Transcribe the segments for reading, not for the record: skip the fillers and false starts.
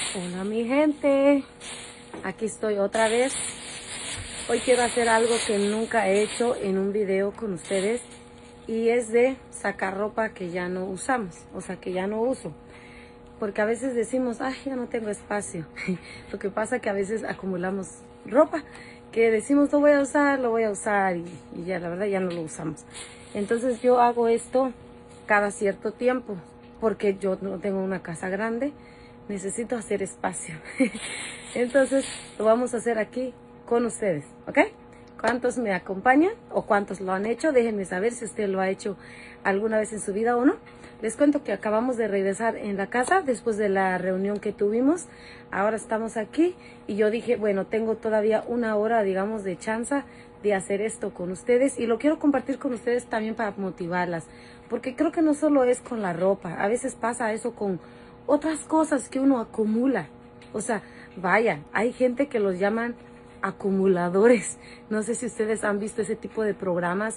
Hola mi gente, aquí estoy otra vez. Hoy quiero hacer algo que nunca he hecho en un video con ustedes y es de sacar ropa que ya no usamos, o sea que ya no uso. Porque a veces decimos, ay, ya no tengo espacio. Lo que pasa es que a veces acumulamos ropa que decimos, lo voy a usar y ya la verdad ya no lo usamos. Entonces yo hago esto cada cierto tiempo porque yo no tengo una casa grande. Necesito hacer espacio. Entonces lo vamos a hacer aquí con ustedes, ¿ok? ¿Cuántos me acompañan o cuántos lo han hecho? Déjenme saber si usted lo ha hecho alguna vez en su vida o no. Les cuento que acabamos de regresar en la casa después de la reunión que tuvimos. Ahora estamos aquí y yo dije, bueno, tengo todavía una hora, digamos, de chance de hacer esto con ustedes y lo quiero compartir con ustedes también para motivarlas. Porque creo que no solo es con la ropa, a veces pasa eso con otras cosas que uno acumula. O sea, vaya, hay gente que los llaman acumuladores. No sé si ustedes han visto ese tipo de programas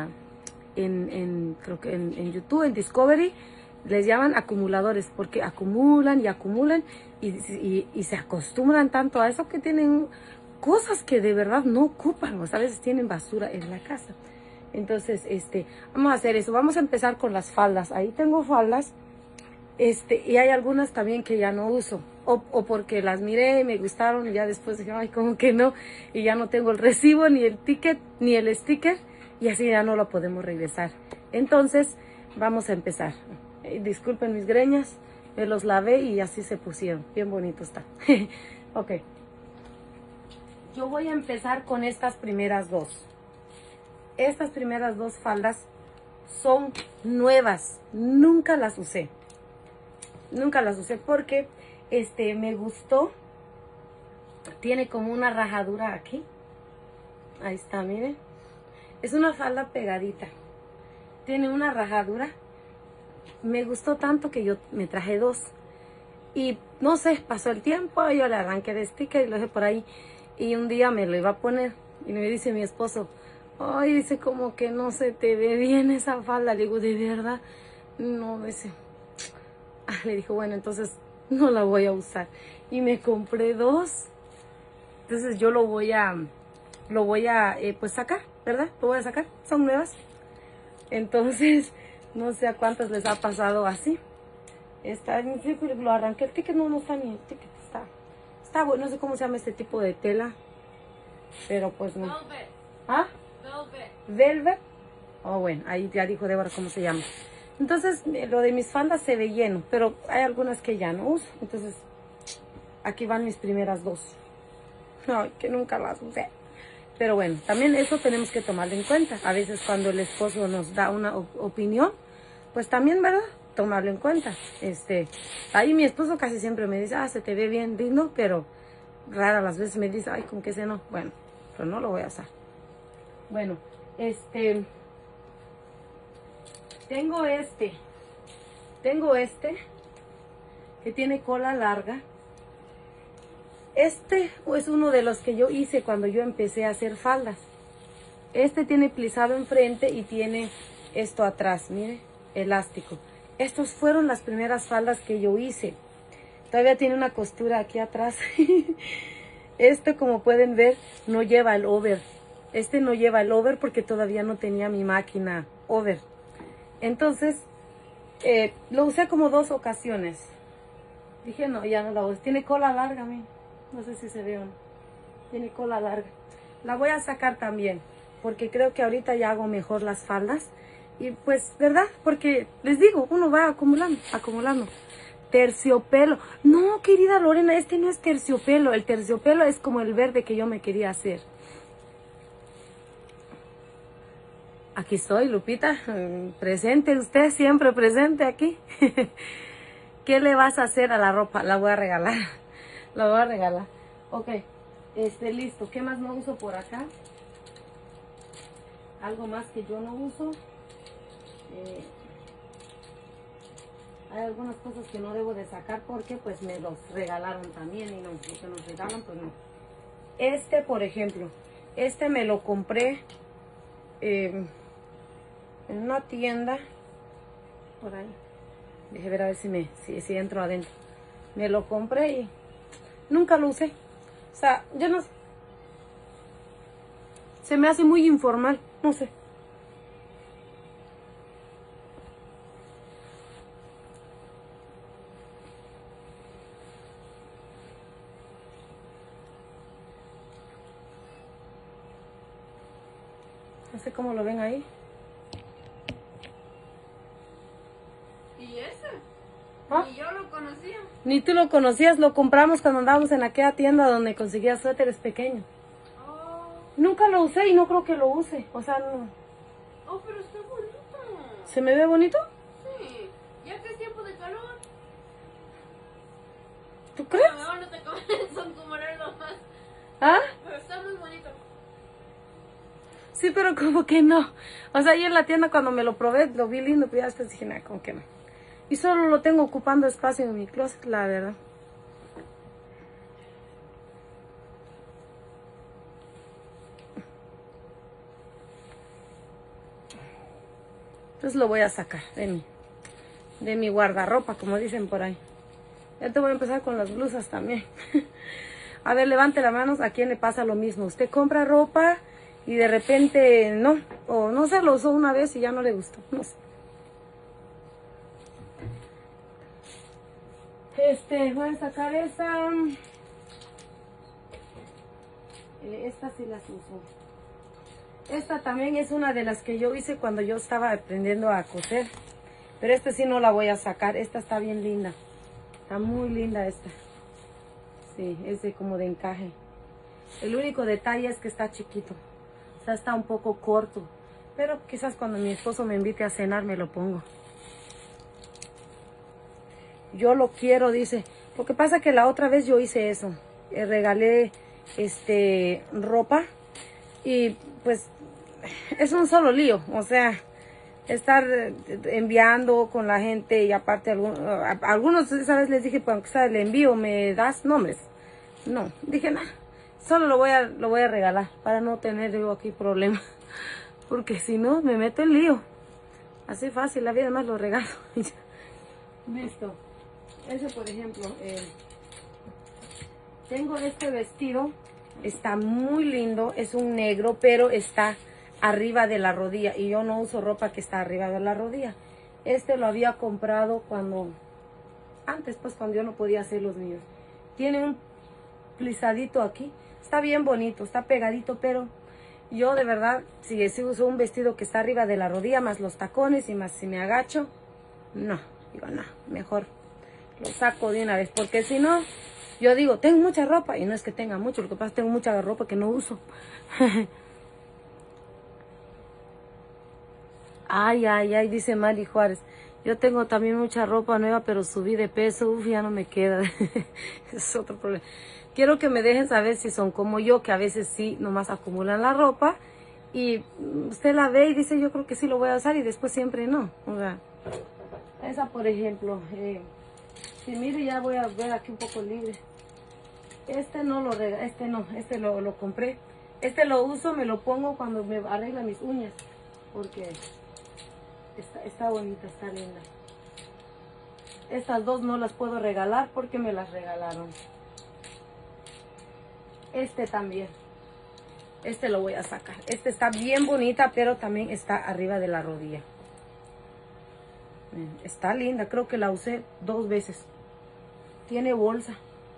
creo que en YouTube, en Discovery, les llaman acumuladores porque acumulan y acumulan y se acostumbran tanto a eso que tienen cosas que de verdad no ocupan. O sea, a veces tienen basura en la casa. Entonces, vamos a hacer eso. Vamos a empezar con las faldas. Ahí tengo faldas. Y hay algunas también que ya no uso, o porque las miré y me gustaron y ya después dije, ay, como que no, y ya no tengo el recibo, ni el ticket, ni el sticker, y así ya no lo podemos regresar. Entonces, vamos a empezar. Disculpen mis greñas, me los lavé y así se pusieron, bien bonito está. Ok, yo voy a empezar con estas primeras dos. Estas primeras dos faldas son nuevas, nunca las usé. Nunca las usé porque me gustó. Tiene como una rajadura aquí. Ahí está, miren. Es una falda pegadita. Tiene una rajadura. Me gustó tanto que yo me traje dos. Y no sé, pasó el tiempo, yo le arranqué de sticker y lo dejé por ahí. Y un día me lo iba a poner. Y me dice mi esposo, ay, dice como que no se te ve bien esa falda. Le digo, ¿de verdad? No, dice. Le dijo, bueno, entonces no la voy a usar. Y me compré dos. Entonces yo lo voy a pues sacar, ¿verdad? Lo voy a sacar, son nuevas. Entonces, no sé a cuántas les ha pasado así. Lo arranqué, el ticket no está ni el ticket, está bueno, no sé cómo se llama este tipo de tela. Pero pues no. Velvet. ¿Ah? Velvet. Oh, bueno, ahí ya dijo Débora cómo se llama. Entonces, lo de mis faldas se ve lleno, pero hay algunas que ya no uso. Entonces, aquí van mis primeras dos. Ay, que nunca las usé. Pero bueno, también eso tenemos que tomarlo en cuenta. A veces cuando el esposo nos da una opinión, pues también, ¿verdad? Tomarlo en cuenta. Ahí mi esposo casi siempre me dice, se te ve bien lindo, pero rara las veces me dice, ay, con que ese no. Bueno, pero no lo voy a usar. Bueno, Tengo que tiene cola larga. Este es uno de los que yo hice cuando yo empecé a hacer faldas. Tiene plisado enfrente y tiene esto atrás, mire, elástico. Estos fueron las primeras faldas que yo hice. Todavía tiene una costura aquí atrás. Como pueden ver, no lleva el over. No lleva el over porque todavía no tenía mi máquina over. Entonces, lo usé como 2 ocasiones. Dije, no, ya no la uso. Tiene cola larga, no sé si se ve o no. Tiene cola larga. La voy a sacar también, porque creo que ahorita ya hago mejor las faldas. Y pues, ¿verdad? Porque les digo, uno va acumulando. Terciopelo. No, querida Lorena, no es terciopelo. El terciopelo es como el verde que yo me quería hacer. Aquí estoy, Lupita, presente, usted siempre presente aquí. ¿Qué le vas a hacer a la ropa? La voy a regalar, la voy a regalar. Ok, listo. ¿Qué más no uso por acá? Algo más que yo no uso. Hay algunas cosas que no debo de sacar porque pues me los regalaron también y lo que nos regalan pues no. Por ejemplo, me lo compré en una tienda por ahí. Deje ver a ver si entro adentro. Me lo compré y nunca lo usé. O sea, yo no sé. Se me hace muy informal, no sé. No sé cómo lo ven ahí. ¿Y ese? ¿Ah? Ni yo lo conocía. Ni tú lo conocías, lo compramos cuando andábamos en aquella tienda donde conseguía suéteres pequeños. Oh, Nunca lo usé y no creo que lo use. O sea, no. oh, pero está bonito. ¿Se me ve bonito? Sí, ya que es tiempo de calor. ¿Tú crees? No, no te comen, son como más. ¿Ah? Pero está muy bonito. Sí, pero como que no. O sea, ahí en la tienda cuando me lo probé, lo vi lindo, pero ya después dije, nada, como que no. Y solo lo tengo ocupando espacio en mi closet, la verdad. Entonces lo voy a sacar de mi guardarropa, como dicen por ahí. Ya te voy a empezar con las blusas también. A ver, levante las manos, ¿a quién le pasa lo mismo? Usted compra ropa y de repente no, o no se lo usó una vez y ya no le gustó, no sé. Voy a sacar esa. Esta sí las uso. Esta también es una de las que yo hice cuando yo estaba aprendiendo a coser. Pero esta sí no la voy a sacar. Esta está bien linda. Está muy linda esta. Sí, es como de encaje. El único detalle es que está chiquito. O sea, está un poco corto. Pero quizás cuando mi esposo me invite a cenar me lo pongo. Yo lo quiero, dice. Lo que pasa que la otra vez yo hice eso. Regalé ropa. Y pues es un solo lío. O sea, estar enviando con la gente y aparte algunos, esa vez les dije, pues aunque sea el envío, ¿me das nombres? No, dije nada, solo lo voy a regalar para no tener yo aquí problemas, porque si no me meto en lío. Así fácil, la vida más lo regalo. Listo. Ese por ejemplo, tengo este vestido, está muy lindo, es un negro, pero está arriba de la rodilla y yo no uso ropa que está arriba de la rodilla. Lo había comprado antes pues cuando yo no podía hacer los míos. Tiene un plisadito aquí, está bien bonito, está pegadito, pero yo de verdad, si uso un vestido que está arriba de la rodilla, más los tacones y más si me agacho, no, digo no, mejor lo saco de una vez, porque si no, yo digo, tengo mucha ropa, y no es que tenga mucho, lo que pasa es que tengo mucha ropa que no uso. Ay, ay, ay, dice Mari Juárez. Yo tengo también mucha ropa nueva, pero subí de peso, uf, ya no me queda. Es otro problema. Quiero que me dejen saber si son como yo, que a veces sí, nomás acumulan la ropa. Y usted la ve y dice, yo creo que sí lo voy a usar y después siempre no. O sea, esa por ejemplo. Si mire, ya voy a ver aquí un poco libre. No lo regalé, lo compré. Lo uso, me lo pongo cuando me arregla mis uñas. Porque está bonita, está linda. Estas dos no las puedo regalar porque me las regalaron. También. Lo voy a sacar. Está bien bonita, pero también está arriba de la rodilla. Está linda, creo que la usé 2 veces. Tiene bolsa.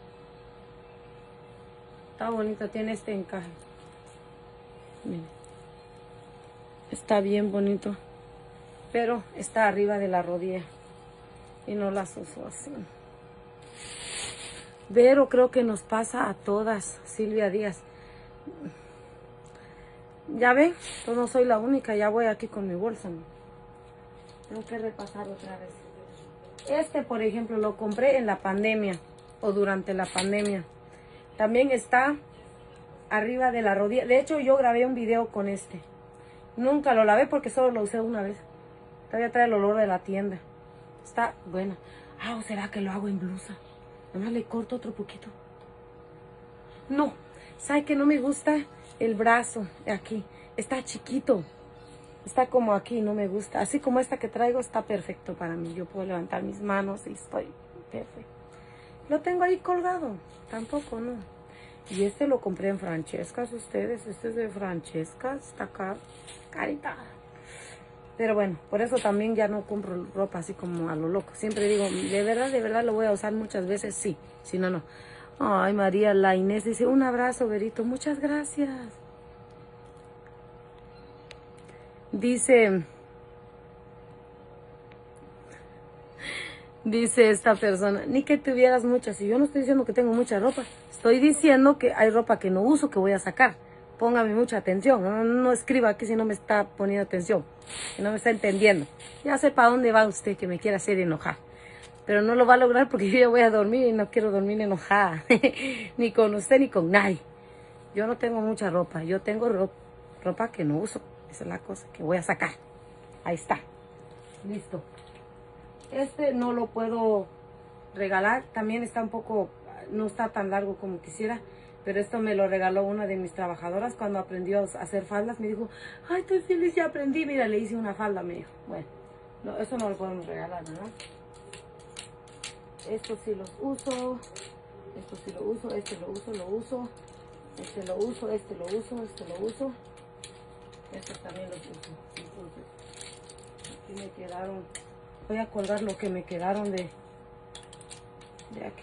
Está bonita, tiene este encaje. Miren. Está bien bonito. Pero está arriba de la rodilla. Y no las uso así. Pero creo que nos pasa a todas, Silvia Díaz. Ya ven, pues no soy la única, ya voy aquí con mi bolsa, ¿no? Tengo que repasar otra vez. Por ejemplo, lo compré en la pandemia o durante la pandemia. También está arriba de la rodilla. De hecho, yo grabé un video con Nunca lo lavé porque solo lo usé una vez. Todavía trae el olor de la tienda. Está buena. Ah, ¿o será que lo hago en blusa? Nada más le corto otro poquito. No, ¿sabe que no me gusta el brazo aquí? Está chiquito. Está como aquí, no me gusta. Así como esta que traigo está perfecto para mí. Yo puedo levantar mis manos y estoy perfecto. Lo tengo ahí colgado. Tampoco, no. Y este lo compré en Francescas, ustedes. Este es de Francescas. Está acá. Carita. Pero bueno, por eso también ya no compro ropa así como a lo loco. Siempre digo, de verdad lo voy a usar muchas veces, sí. Si no, no. Ay, María, la Inés dice, un abrazo, Verito. Muchas gracias. Dice esta persona, ni que tuvieras muchas. Y yo no estoy diciendo que tengo mucha ropa. Estoy diciendo que hay ropa que no uso, que voy a sacar. Póngame mucha atención. No escriba aquí si no me está poniendo atención. Que no me está entendiendo. Ya sé para dónde va usted que me quiere hacer enojar. Pero no lo va a lograr porque yo ya voy a dormir y no quiero dormir enojada. Ni con usted ni con nadie. Yo no tengo mucha ropa. Yo tengo ropa que no uso. Esa es la cosa que voy a sacar. Ahí está. Listo. Este no lo puedo regalar. También está un poco, no está tan largo como quisiera. Pero esto me lo regaló una de mis trabajadoras cuando aprendió a hacer faldas. Me dijo, ay, estoy feliz, ya aprendí. Mira, le hice una falda, me dijo. Bueno, no, eso no lo podemos regalar, ¿verdad? Estos sí los uso. Estos sí lo uso. Este lo uso, lo uso. Este lo uso, este lo uso, este lo uso. Estos también los uso. Entonces, aquí me quedaron. Voy a colgar lo que me quedaron de aquí.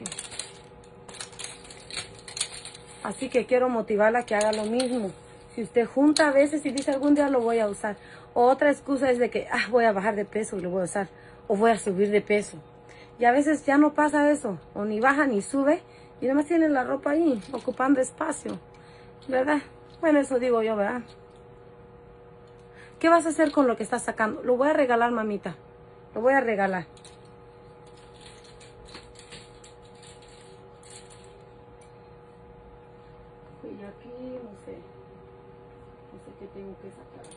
Así que quiero motivarla a que haga lo mismo. Si usted junta a veces y dice algún día lo voy a usar. O otra excusa es de que voy a bajar de peso y lo voy a usar. O voy a subir de peso. Y a veces ya no pasa eso. O ni baja ni sube. Y además tienen la ropa ahí, ocupando espacio. ¿Verdad? Bueno, eso digo yo, ¿verdad? ¿Qué vas a hacer con lo que estás sacando? Lo voy a regalar, mamita. Lo voy a regalar. Y aquí, no sé qué tengo que sacar.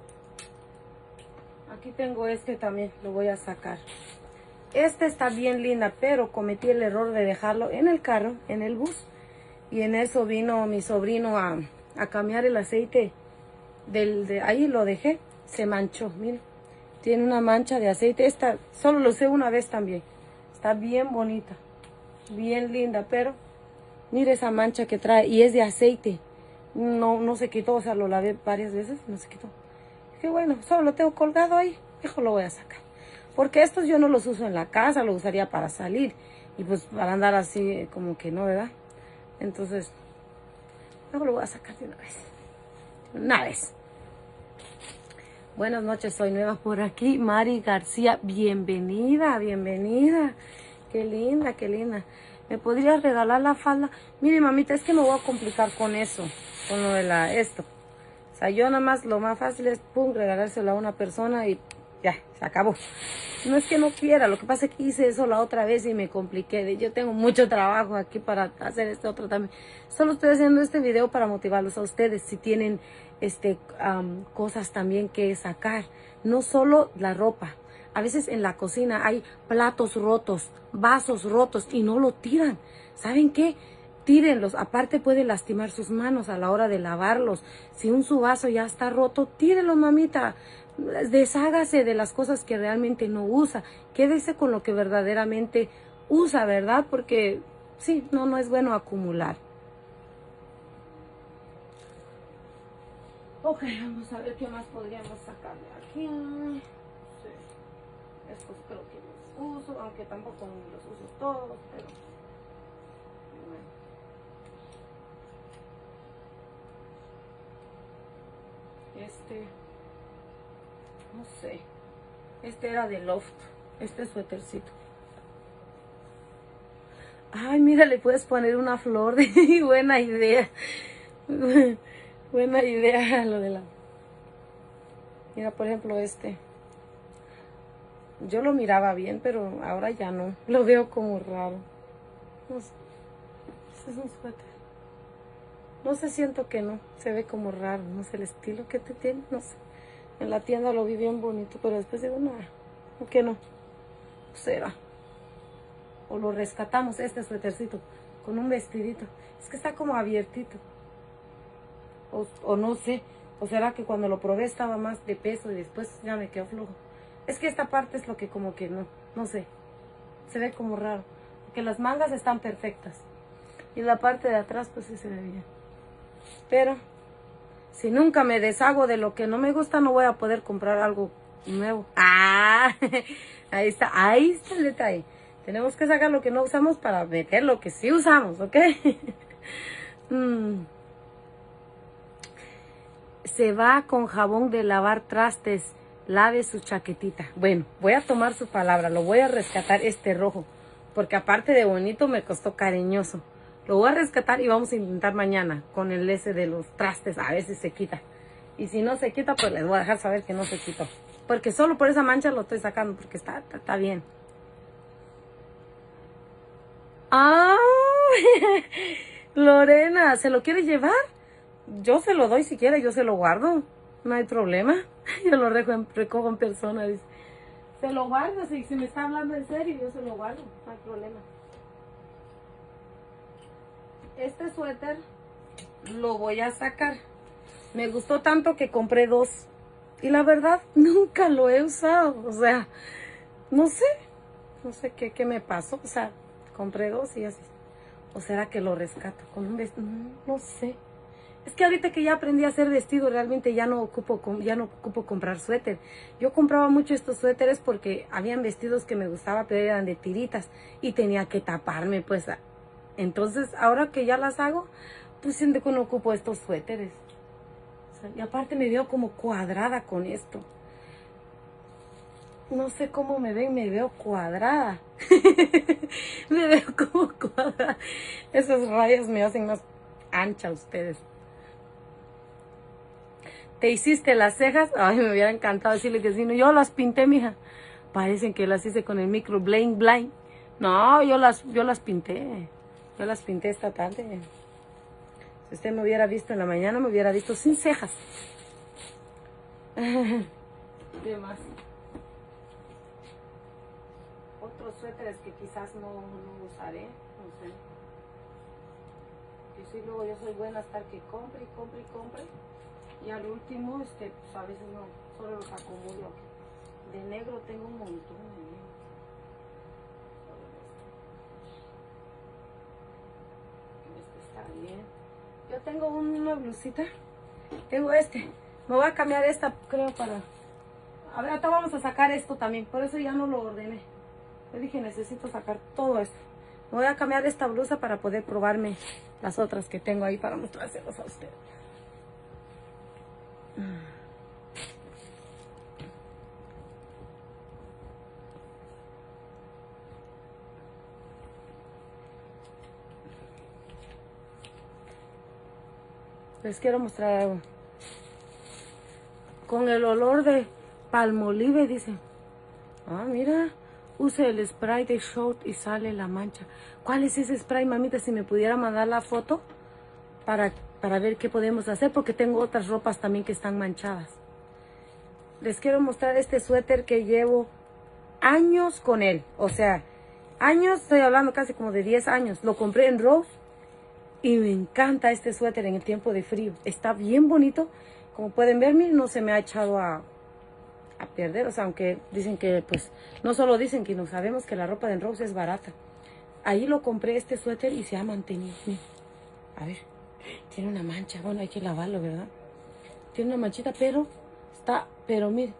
Aquí tengo este también, lo voy a sacar. Este está bien linda, pero cometí el error de dejarlo en el carro, en el bus. Y en eso vino mi sobrino a cambiar el aceite. Ahí lo dejé, se manchó, miren. Tiene una mancha de aceite. Esta solo lo usé una vez también. Está bien bonita, bien linda, pero mire esa mancha que trae y es de aceite. No se quitó, o sea, lo lavé varias veces, no se quitó. Qué bueno, solo lo tengo colgado ahí. Hijo, lo voy a sacar. Porque estos yo no los uso en la casa, lo usaría para salir. Y pues para andar así como que no, ¿verdad? Entonces, luego lo voy a sacar de una vez. Una vez. Buenas noches, soy nueva por aquí. Mari García, bienvenida, bienvenida. Qué linda, qué linda. ¿Me podrías regalar la falda? Mire, mamita, es que me voy a complicar con eso, con lo de esto. O sea, yo nada más, lo más fácil es, regalárselo a una persona y ya, se acabó. No es que no quiera, lo que pasa es que hice eso la otra vez y me compliqué. Yo tengo mucho trabajo aquí para hacer este otro también. Solo estoy haciendo este video para motivarlos a ustedes si tienen cosas también que sacar. No solo la ropa. A veces en la cocina hay platos rotos, vasos rotos y no lo tiran. ¿Saben qué? Tírenlos. Aparte puede lastimar sus manos a la hora de lavarlos. Si su vaso ya está roto, tírelo, mamita. Deshágase de las cosas que realmente no usa. Quédese con lo que verdaderamente usa, ¿verdad? Porque sí, no es bueno acumular. Ok, vamos a ver qué más podríamos sacar de aquí. Sí. Estos creo que los uso, aunque tampoco los uso todos, pero bueno. No sé. Este era de Loft. Este suétercito. Ay, mira, le puedes poner una flor. Buena idea. Buena idea lo de la... Mira, por ejemplo, este. Yo lo miraba bien, pero ahora ya no. Lo veo como raro. No sé. Este es un suéter. No sé, siento que no. Se ve como raro. No sé el estilo que te tiene. No sé. En la tienda lo vi bien bonito, pero después digo, no. ¿Por qué no? Será. O lo rescatamos, este suétercito, con un vestidito. Es que está como abiertito. O no sé. O será que cuando lo probé estaba más de peso y después ya me quedó flojo. Es que esta parte es lo que como que no sé. Se ve como raro. que las mangas están perfectas. Y la parte de atrás pues sí se ve bien. Pero si nunca me deshago de lo que no me gusta, no voy a poder comprar algo nuevo. Ah, ahí está el detalle. Tenemos que sacar lo que no usamos para meter lo que sí usamos, ¿ok? Se va con jabón de lavar trastes, lave su chaquetita. Bueno, voy a tomar su palabra, lo voy a rescatar este rojo, porque aparte de bonito me costó cariñoso. Lo voy a rescatar y vamos a intentar mañana con el ese de los trastes, a ver si se quita. Y si no se quita, pues les voy a dejar saber que no se quitó. Porque solo por esa mancha lo estoy sacando, porque está bien. ¡Ah! Lorena, ¿se lo quiere llevar? Yo se lo doy si quiere, yo se lo guardo. No hay problema. Yo lo recojo en persona. Dice. Se lo guardo, si me está hablando en serio, yo se lo guardo. No hay problema. Este suéter lo voy a sacar. Me gustó tanto que compré 2. Y la verdad, nunca lo he usado. O sea, no sé qué me pasó. O sea, compré 2 y así. ¿O será que lo rescato con un vestido? No sé. Es que ahorita que ya aprendí a hacer vestido, realmente ya no ocupo comprar suéter. Yo compraba mucho estos suéteres porque habían vestidos que me gustaba, pero eran de tiritas. Y tenía que taparme, pues. Entonces, ahora que ya las hago, pues siento que no ocupo estos suéteres. O sea, y aparte me veo como cuadrada con esto. No sé cómo me ven, me veo cuadrada. Me veo como cuadrada. Esas rayas me hacen más ancha ustedes. ¿Te hiciste las cejas? Ay, me hubiera encantado decirle que sí. No, yo las pinté, mija. Parecen que las hice con el micro bling bling. No, yo las pinté. Yo las pinté esta tarde. Si usted me hubiera visto en la mañana, me hubiera visto sin cejas. ¿Qué más? Otros suéteres que quizás no usaré. No sé. Que sí, luego yo soy buena hasta que compre. Y al último, pues a veces no, solo los acumulo. De negro tengo un montón de negro. Está bien. Yo tengo una blusita. Tengo Me voy a cambiar esta, creo, para... A ver, ahorita vamos a sacar esto también. Por eso ya no lo ordené. Yo dije, necesito sacar todo esto. Me voy a cambiar esta blusa para poder probarme las otras que tengo ahí para mostrárselos a ustedes. Les quiero mostrar algo. Con el olor de Palmolive, dice. Ah, mira. Use el spray de short y sale la mancha. ¿Cuál es ese spray, mamita? Si me pudiera mandar la foto para ver qué podemos hacer. Porque tengo otras ropas también que están manchadas. Les quiero mostrar este suéter que llevo años con él. O sea, años, estoy hablando casi como de 10 años. Lo compré en Rose. Y me encanta este suéter en el tiempo de frío. Está bien bonito. Como pueden ver, no se me ha echado a perder. O sea, aunque dicen que, pues, no solo dicen que no sabemos que la ropa de Rose es barata. Ahí lo compré este suéter y se ha mantenido. Miren. A ver, tiene una mancha. Bueno, hay que lavarlo, ¿verdad? Tiene una manchita, pero miren.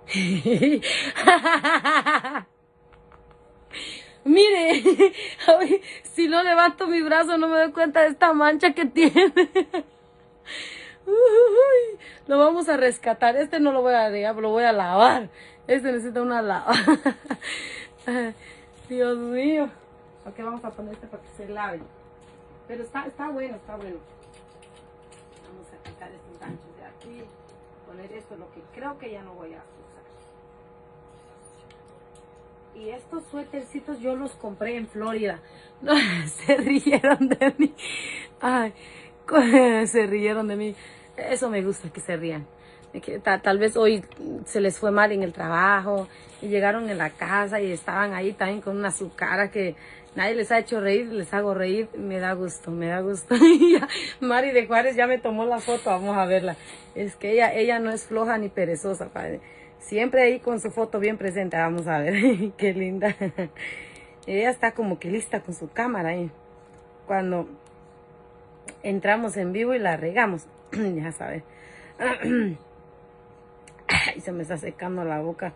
Mire, si no levanto mi brazo no me doy cuenta de esta mancha que tiene. Uy, lo vamos a rescatar. Este no lo voy a dejar, lo voy a lavar. Este necesita una lavada. Dios mío. Ok, vamos a poner este para que se lave. Pero está bueno, está bueno. Vamos a quitar estos ganchos de aquí. Poner esto, lo que creo que ya no voy a usar. Y estos suétercitos yo los compré en Florida. No, se rieron de mí. Ay, se rieron de mí. Eso me gusta, que se rían. Que tal vez hoy se les fue mal en el trabajo y llegaron en la casa y estaban ahí también con una su cara que nadie les ha hecho reír, les hago reír. Me da gusto, me da gusto. Y ya, Mari de Juárez ya me tomó la foto, vamos a verla. Es que ella no es floja ni perezosa, padre. Siempre ahí con su foto bien presente. Vamos a ver. Qué linda. Ella está como que lista con su cámara ahí. Cuando entramos en vivo y la regamos. Ya sabes. Ay, se me está secando la boca.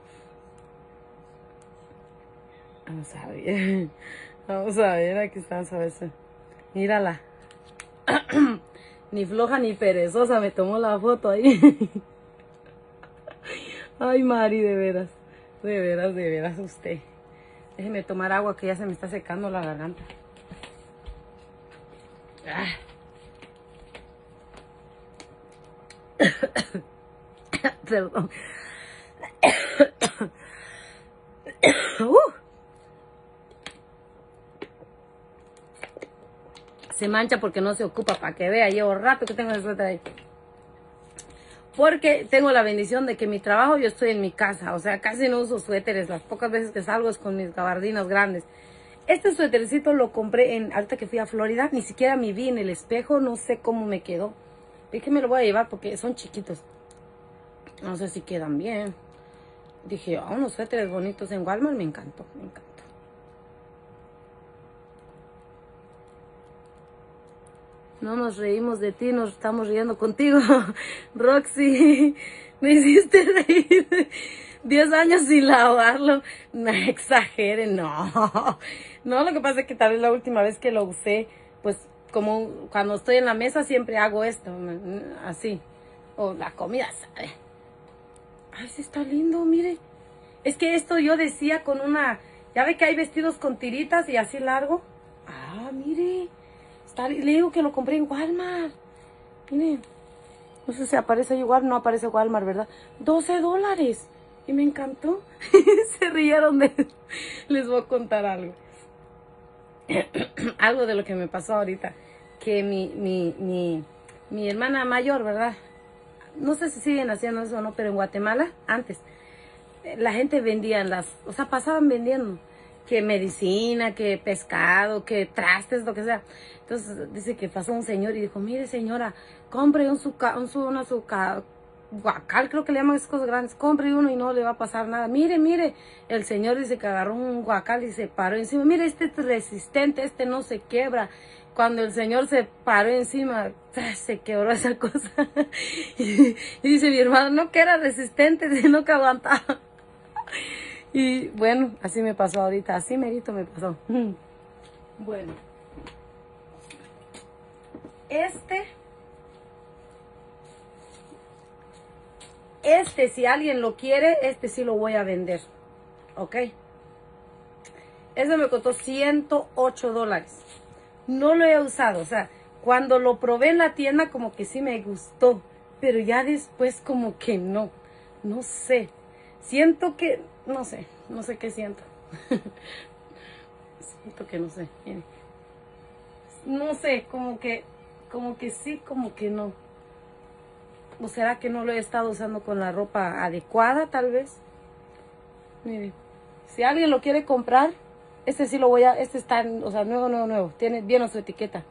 Vamos a ver. Vamos a ver, aquí está, vamos a ver. Mírala. Ni floja ni perezosa me tomó la foto ahí. Ay, Mari, de veras. De veras usted. Déjeme tomar agua que ya se me está secando la garganta. Ah. Perdón. Se mancha porque no se ocupa, para que vea. Llevo rato que tengo el suéter ahí. Porque tengo la bendición de que mi trabajo yo estoy en mi casa. O sea, casi no uso suéteres. Las pocas veces que salgo es con mis gabardinas grandes. Este suétercito lo compré ahorita que fui a Florida. Ni siquiera me vi en el espejo. No sé cómo me quedó. Dije, me lo voy a llevar porque son chiquitos. No sé si quedan bien. Dije, unos suéteres bonitos en Walmart. Me encantó, me encantó. No nos reímos de ti, nos estamos riendo contigo. Roxy, me hiciste reír. 10 años sin lavarlo. No exageren, no. No, lo que pasa es que tal vez la última vez que lo usé, pues como cuando estoy en la mesa siempre hago esto, así. O la comida, ¿sabe? Ay, sí está lindo, mire. Es que esto yo decía con una... ¿Ya ve que hay vestidos con tiritas y así largo? Ah, mire. Le digo que lo compré en Walmart. Miren. No sé si aparece igual, no aparece Walmart, ¿verdad? $12. Y me encantó. Se rieron de... Les voy a contar algo. Algo de lo que me pasó ahorita. Que mi hermana mayor, ¿verdad? No sé si siguen haciendo eso o no, pero en Guatemala, antes, la gente vendía o sea, pasaban vendiendo. Que medicina, que pescado, que trastes, lo que sea. Entonces dice que pasó un señor y dijo, mire señora, compre una guacal, creo que le llaman esas cosas grandes, compre uno y no le va a pasar nada. Mire, el señor dice que agarró un guacal y se paró encima. Mire, este es resistente, este no se quiebra. Cuando el señor se paró encima, se quebró esa cosa. Y dice mi hermano, no que era resistente, sino que aguantaba. Y bueno, así me pasó ahorita, así merito me pasó. Bueno. Si alguien lo quiere, sí lo voy a vender. ¿Ok? Ese me costó $108. No lo he usado, o sea, cuando lo probé en la tienda como que sí me gustó, pero ya después como que no sé. Siento que, no sé qué siento. Siento que no sé, miren. No sé, como que sí, como que no. ¿O será que no lo he estado usando con la ropa adecuada, tal vez? Miren, si alguien lo quiere comprar, sí lo voy a, está, o sea, nuevo. Tiene bien su etiqueta.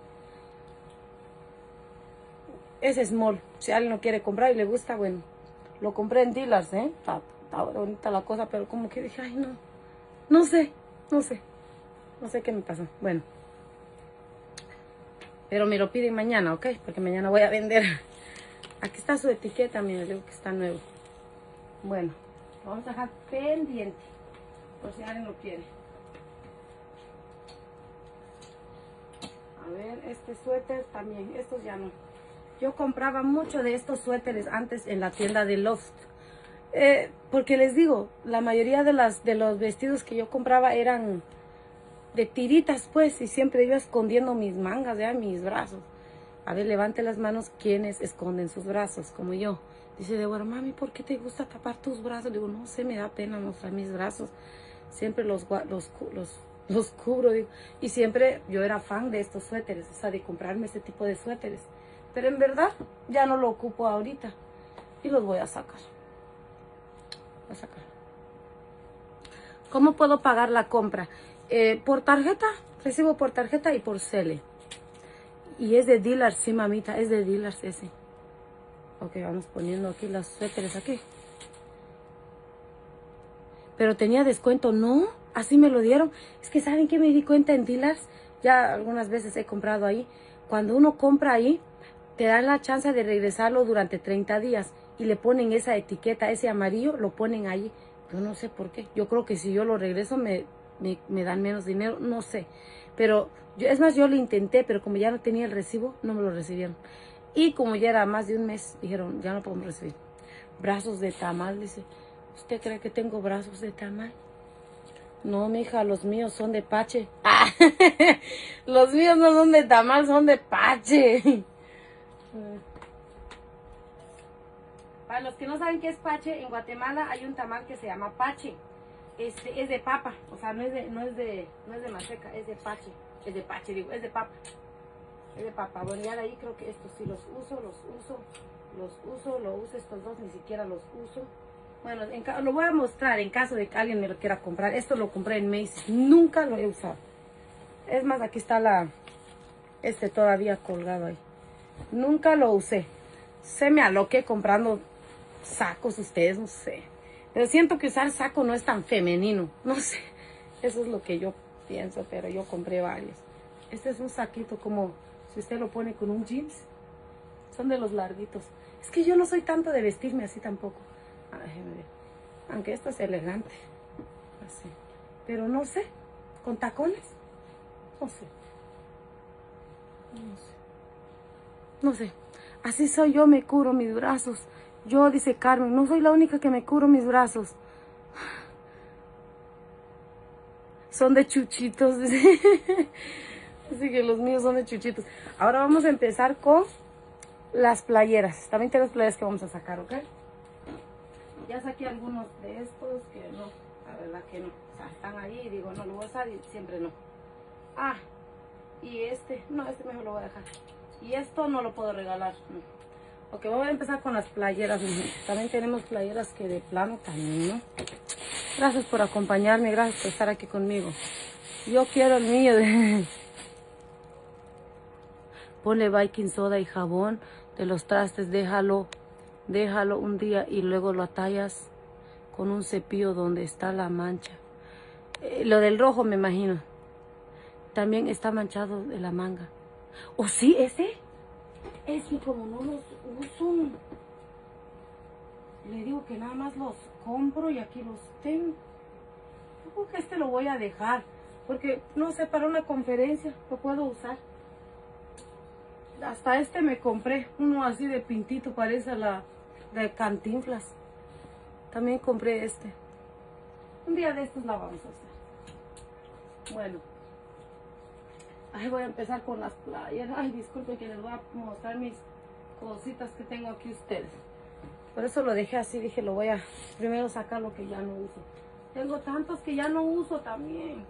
Es small. Si alguien lo quiere comprar y le gusta, bueno. Lo compré en dealers, ¿eh? Está bonita la cosa, pero como que dije, ay, no. No sé. No sé qué me pasó. Bueno. Pero me lo piden mañana, ¿ok? Porque mañana voy a vender. Aquí está su etiqueta, miren, digo que está nuevo. Bueno, lo vamos a dejar pendiente. Por si alguien lo quiere. A ver, este suéter también. Estos ya no. Yo compraba mucho de estos suéteres antes en la tienda de Loft. Porque les digo, la mayoría de los vestidos que yo compraba eran de tiritas, pues, y siempre iba escondiendo mis mangas, ya, mis brazos. A ver, levante las manos quienes esconden sus brazos, como yo. Dice Débora, mami, ¿por qué te gusta tapar tus brazos? Le digo, no sé, me da pena mostrar mis brazos. Siempre los cubro, digo. Y siempre yo era fan de estos suéteres, o sea, de comprarme ese tipo de suéteres. Pero en verdad, ya no lo ocupo ahorita. Y los voy a sacar. ¿Cómo puedo pagar la compra? Por tarjeta. Recibo por tarjeta y por Cele. Y es de dealers, sí, mamita. Es de dealers ese. Ok, vamos poniendo aquí los suéteres aquí. Pero tenía descuento, ¿no? así me lo dieron. Es que ¿saben qué me di cuenta en dealers? Ya algunas veces he comprado ahí. Cuando uno compra ahí, te dan la chance de regresarlo durante 30 días. Y le ponen esa etiqueta, ese amarillo, lo ponen ahí. Yo no sé por qué. Yo creo que si yo lo regreso me dan menos dinero. No sé. Pero, es más, yo lo intenté, pero como ya no tenía el recibo, no me lo recibieron. Y como ya era más de un mes, dijeron, ya no podemos recibir. Brazos de tamal, dice. ¿Usted cree que tengo brazos de tamal? No, mija, los míos son de pache. Ah, los míos no son de tamal, son de pache. Para los que no saben qué es pache, en Guatemala hay un tamal que se llama pache. Es de papa, o sea, no es de maseca, es de pache. Es de pache, digo, es de papa. Es de papa. Bueno, ya de ahí creo que estos sí los uso, estos dos ni siquiera los uso. Bueno, lo voy a mostrar en caso de que alguien me lo quiera comprar. Esto lo compré en Macy's, nunca lo he usado. Es más, aquí está todavía colgado ahí. Nunca lo usé. Se me aloqué comprando sacos ustedes, no sé. Pero siento que usar saco no es tan femenino, no sé. Eso es lo que yo pienso, pero yo compré varios. Este es un saquito como si usted lo pone con un jeans. Son de los larguitos. Es que yo no soy tanto de vestirme así tampoco. Déjeme ver. Aunque esto es elegante. Así. Pero no sé. ¿Con tacones? No sé. No sé. Así soy yo, me cubro mis brazos. Yo, dice Carmen, no soy la única que me cubro mis brazos. Son de chuchitos. Así que los míos son de chuchitos. Ahora vamos a empezar con las playeras. También tenemos playeras que vamos a sacar, ¿ok? Ya saqué algunos de estos que no, la verdad que no. O sea, están ahí y digo, no lo voy a usar y siempre no. Ah, y no, mejor lo voy a dejar. Y esto no lo puedo regalar. No. Ok, voy a empezar con las playeras. También tenemos playeras que de plano también, ¿no? Gracias por acompañarme, gracias por estar aquí conmigo. Yo quiero el mío. Ponle baking soda y jabón de los trastes, déjalo un día y luego lo atallas con un cepillo donde está la mancha. Lo del rojo me imagino. También está manchado de la manga. ¿O sí, ese? Es que como no los uso, le digo que nada más los compro y aquí los tengo. Yo creo que este lo voy a dejar, porque no sé, para una conferencia lo puedo usar. Hasta este me compré, uno así de pintito, parece la de Cantinflas. También compré este. Un día de estos la vamos a usar. Bueno. Ay, voy a empezar con las playeras. Ay, disculpen que les voy a mostrar mis cositas que tengo aquí ustedes. Por eso lo dejé así, dije, lo voy a primero sacar lo que ya no uso. Tengo tantos que ya no uso también.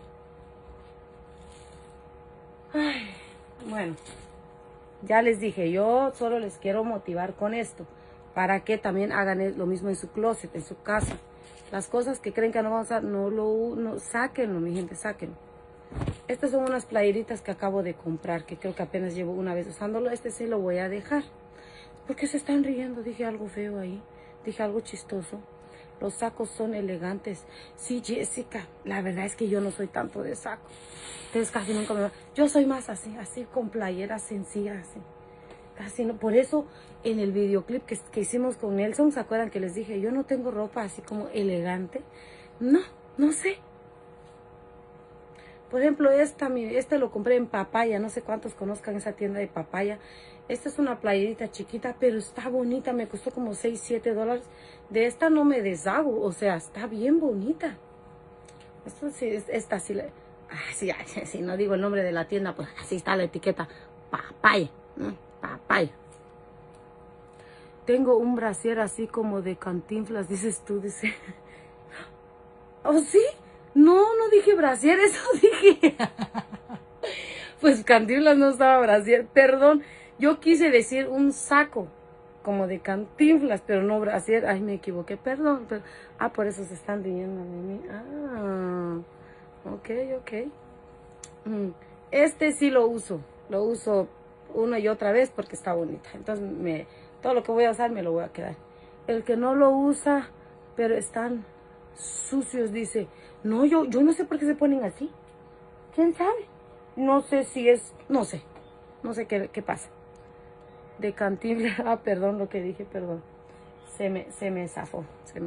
Ay, bueno, ya les dije, yo solo les quiero motivar con esto. Para que también hagan lo mismo en su closet, en su casa. Las cosas que creen que no van a usar, sáquenlo, mi gente, sáquenlo. Estas son unas playeritas que acabo de comprar, que creo que apenas llevo una vez usándolo. Este sí lo voy a dejar. ¿Por qué se están riendo? Dije algo feo ahí. Dije algo chistoso. Los sacos son elegantes. Sí, Jessica, la verdad es que yo no soy tanto de saco. Ustedes casi nunca me van. Yo soy más así con playeras sencillas, así. Casi no. Por eso, en el videoclip que hicimos con Nelson, ¿se acuerdan que les dije? Yo no tengo ropa así como elegante. No sé. Por ejemplo, este lo compré en Papaya. No sé cuántos conozcan esa tienda de Papaya. Esta es una playerita chiquita, pero está bonita. Me costó como 6, 7 dólares. De esta no me deshago. O sea, está bien bonita. Esto sí, esta sí. Sí, no digo el nombre de la tienda, pues así está la etiqueta. Papaya. ¿No? Papaya. Tengo un brasier así como de Cantinflas, dices tú, dice. ¿Oh, sí? No dije brasier, eso dije. Pues Cantinflas no estaba brasier, perdón. Yo quise decir un saco, como de Cantinflas, pero no brasier. Ay, me equivoqué, perdón. Por eso se están riendo de mí. Ok. Este sí lo uso una y otra vez porque está bonita. Entonces, todo lo que voy a usar me lo voy a quedar. El que no lo usa, pero están sucios, dice. No, yo no sé por qué se ponen así. ¿Quién sabe? No sé si es, no sé qué pasa. De Cantinflas, perdón lo que dije, perdón. Se me zafó.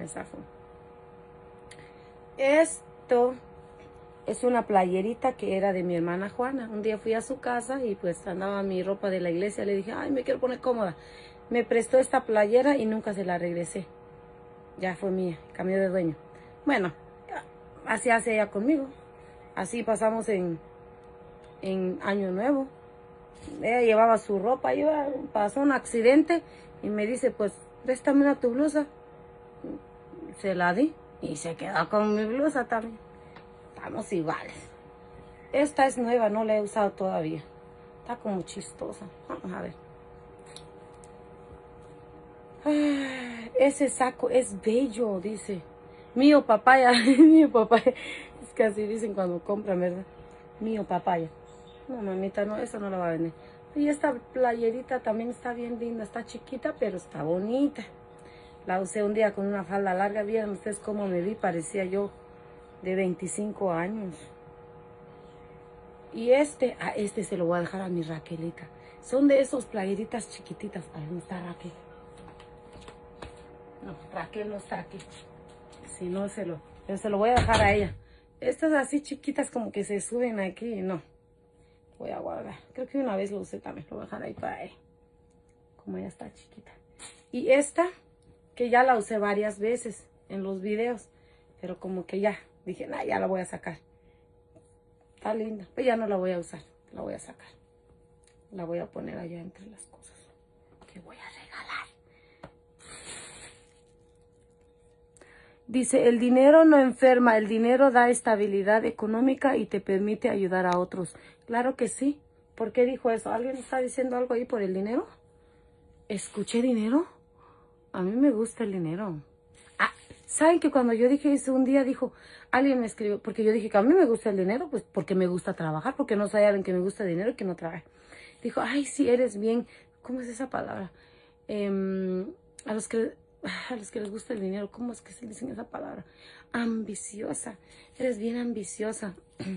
Esto es una playerita que era de mi hermana Juana. Un día fui a su casa y pues andaba mi ropa de la iglesia. Le dije, ay, me quiero poner cómoda. Me prestó esta playera y nunca se la regresé. Ya fue mía, cambió de dueño. Bueno, así hace ella conmigo. Así pasamos en Año Nuevo. Ella llevaba su ropa, pasó un accidente y me dice, pues, préstame una tu blusa. Se la di y se quedó con mi blusa también. Estamos iguales. Esta es nueva, no la he usado todavía. Está como chistosa. Vamos a ver. Ese saco es bello, dice. Mío papaya, mío papaya. Es que así dicen cuando compran, ¿verdad? Mío papaya. No, mamita, no, eso no lo va a vender. Y esta playerita también está bien linda. Está chiquita, pero está bonita. La usé un día con una falda larga. Vieron ustedes cómo me vi. Parecía yo de 25 años. Y este se lo voy a dejar a mi Raquelita. Son de esos playeritas chiquititas. Ahí no está Raquel. No, Raquel no está aquí. Si no, yo se lo voy a dejar a ella. Estas así chiquitas como que se suben aquí. No. Voy a guardar. Creo que una vez lo usé también. Lo voy a dejar ahí para ella. Como ella está chiquita. Y esta, que ya la usé varias veces en los videos. Pero como que ya. Dije, nah, ya la voy a sacar. Está linda. Pues ya no la voy a usar. La voy a sacar. La voy a poner allá entre las cosas que voy a regalar. Dice, el dinero no enferma, el dinero da estabilidad económica y te permite ayudar a otros. Claro que sí. ¿Por qué dijo eso? ¿Alguien está diciendo algo ahí por el dinero? ¿Escuché dinero? A mí me gusta el dinero. ¿Saben que cuando yo dije eso un día dijo, alguien me escribió, porque yo dije que a mí me gusta el dinero, pues porque me gusta trabajar, porque no soy alguien que me gusta el dinero y que no trabaje. Dijo, ay, sí, eres bien, ¿cómo es esa palabra? A los que les gusta el dinero, ¿cómo es que se dicen esa palabra? Ambiciosa, eres bien ambiciosa.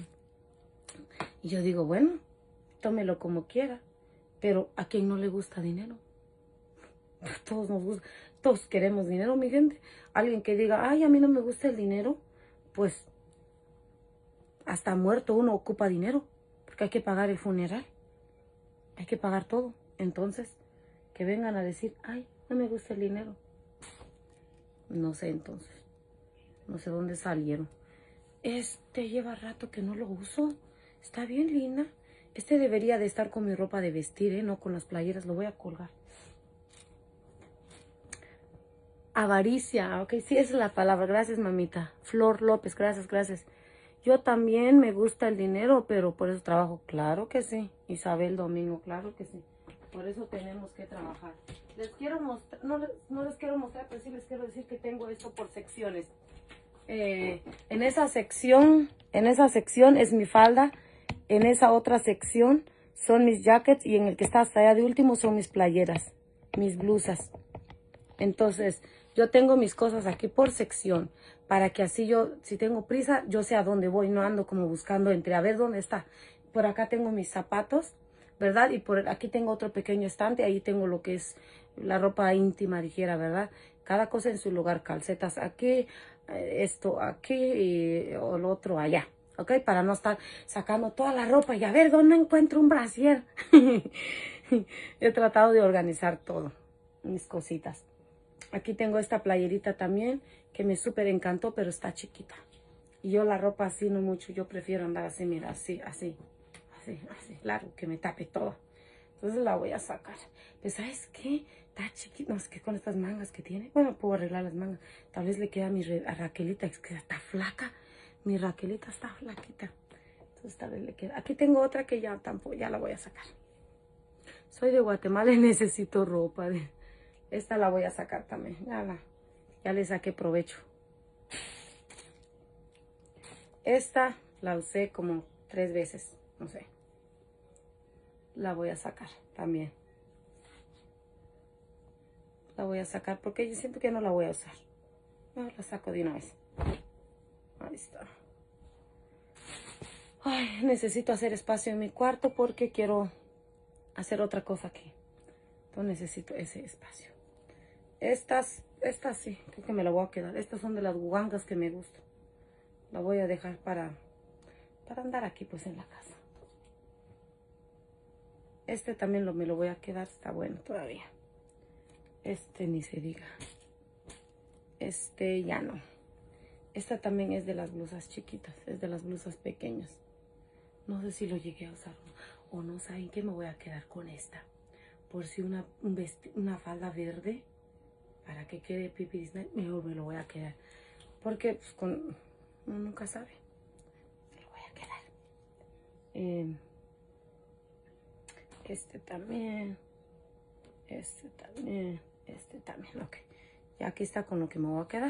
Y yo digo, bueno, tómelo como quiera, pero ¿a quién no le gusta dinero? A todos nos gusta, todos queremos dinero, mi gente. Alguien que diga, ay, a mí no me gusta el dinero, pues hasta muerto uno ocupa dinero, porque hay que pagar el funeral, hay que pagar todo. Entonces, que vengan a decir, ay, no me gusta el dinero. No sé entonces, no sé dónde salieron. Este lleva rato que no lo uso, está bien linda. Este debería de estar con mi ropa de vestir, no con las playeras, lo voy a colgar. Avaricia, ok, sí, esa es la palabra. Gracias, mamita. Flor López, gracias. Yo también me gusta el dinero, pero por eso trabajo. Claro que sí. Isabel Domingo, claro que sí. Por eso tenemos que trabajar. Les quiero mostrar, no les quiero mostrar, pero sí les quiero decir que tengo esto por secciones. En esa sección es mi falda. En esa otra sección son mis jackets. Y en el que está hasta allá de último son mis playeras, mis blusas. Entonces, yo tengo mis cosas aquí por sección, para que así yo, si tengo prisa, yo sé a dónde voy, no ando como buscando entre a ver dónde está. Por acá tengo mis zapatos, ¿verdad? Y por aquí tengo otro pequeño estante, ahí tengo lo que es la ropa íntima, dijera, ¿verdad? Cada cosa en su lugar, calcetas aquí, esto aquí y o lo otro allá, ¿ok? Para no estar sacando toda la ropa y a ver dónde encuentro un brasier. He tratado de organizar todo, mis cositas. Aquí tengo esta playerita también, que me súper encantó, pero está chiquita. Y yo la ropa así no mucho, yo prefiero andar así, mira, así, largo, que me tape todo. Entonces la voy a sacar. Pero ¿sabes qué? Está chiquita, no, es que con estas mangas que tiene, bueno, puedo arreglar las mangas. Tal vez le queda a Raquelita, es que está flaca. Mi Raquelita está flaquita. Entonces tal vez le queda. Aquí tengo otra que ya tampoco, ya la voy a sacar. Soy de Guatemala y necesito ropa. Esta la voy a sacar también. Ya le saqué provecho. Esta la usé como 3 veces. No sé. La voy a sacar también. La voy a sacar porque yo siento que no la voy a usar. No, la saco de una vez. Ahí está. Ay, necesito hacer espacio en mi cuarto porque quiero hacer otra cosa aquí. Entonces necesito ese espacio. Estas sí, creo que me la voy a quedar. Estas son de las guangas que me gustan. La voy a dejar para andar aquí pues en la casa. Este también me lo voy a quedar, está bueno todavía. Este ni se diga. Este ya no. Esta también es de las blusas chiquitas, es de las blusas pequeñas. No sé si lo llegué a usar o no. ¿Saben qué? Me voy a quedar con esta. Por si una falda verde, para que quede pipi Disney, mejor me lo voy a quedar. Porque pues, uno nunca sabe. Me lo voy a quedar. Este también. Este también. Este también. Ok. Ya aquí está con lo que me voy a quedar.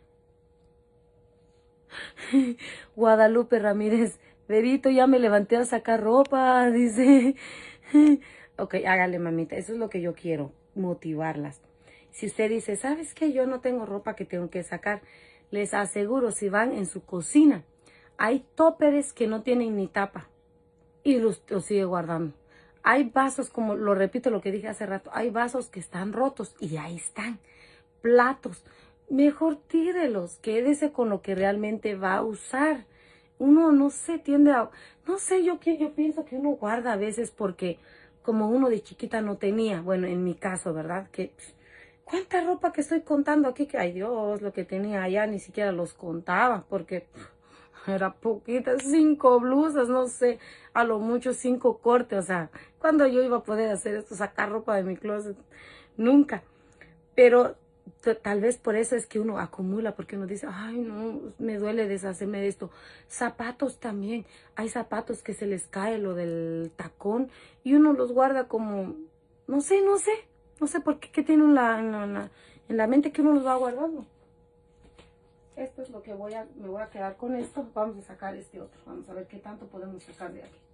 Guadalupe Ramírez. Verito, ya me levanté a sacar ropa, dice. Ok, hágale, mamita. Eso es lo que yo quiero, motivarlas. Si usted dice, ¿sabes qué? Yo no tengo ropa que tengo que sacar. Les aseguro, si van en su cocina, hay tóperes que no tienen ni tapa. Y los sigue guardando. Hay vasos, como lo repito lo que dije hace rato, hay vasos que están rotos y ahí están. Platos. Mejor tírelos, quédese con lo que realmente va a usar. Uno no se tiende a... No sé, yo pienso que uno guarda a veces porque como uno de chiquita no tenía, bueno, en mi caso, ¿verdad? Que ¿cuánta ropa que estoy contando aquí? Que, ay Dios, lo que tenía allá ni siquiera los contaba porque era poquita, 5 blusas, no sé, a lo mucho 5 cortes, o sea, ¿cuándo yo iba a poder hacer esto, sacar ropa de mi closet? Nunca. Pero tal vez por eso es que uno acumula, porque uno dice, ay, no, me duele deshacerme de esto. Zapatos también. Hay zapatos que se les cae lo del tacón y uno los guarda como, no sé por qué, tiene en la mente que uno los va guardando. Esto es lo que me voy a quedar con esto. Vamos a sacar este otro. Vamos a ver qué tanto podemos sacar de aquí.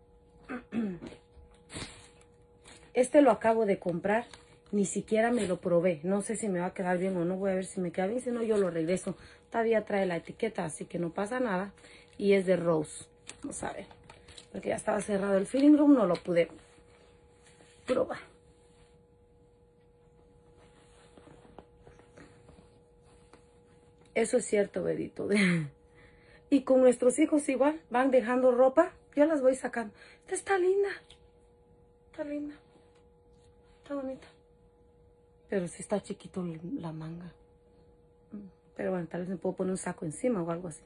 Este lo acabo de comprar. Ni siquiera me lo probé. No sé si me va a quedar bien o no. Voy a ver si me queda bien. Si no, yo lo regreso. Todavía trae la etiqueta, así que no pasa nada. Y es de Rose. Vamos a ver. Porque ya estaba cerrado el fitting room. No lo pude probar. Eso es cierto, Bedito. Y con nuestros hijos igual. Van dejando ropa. Yo las voy sacando. Esta está linda. Está linda. Está bonita. Pero sí está chiquito la manga. Pero bueno, tal vez me puedo poner un saco encima o algo así.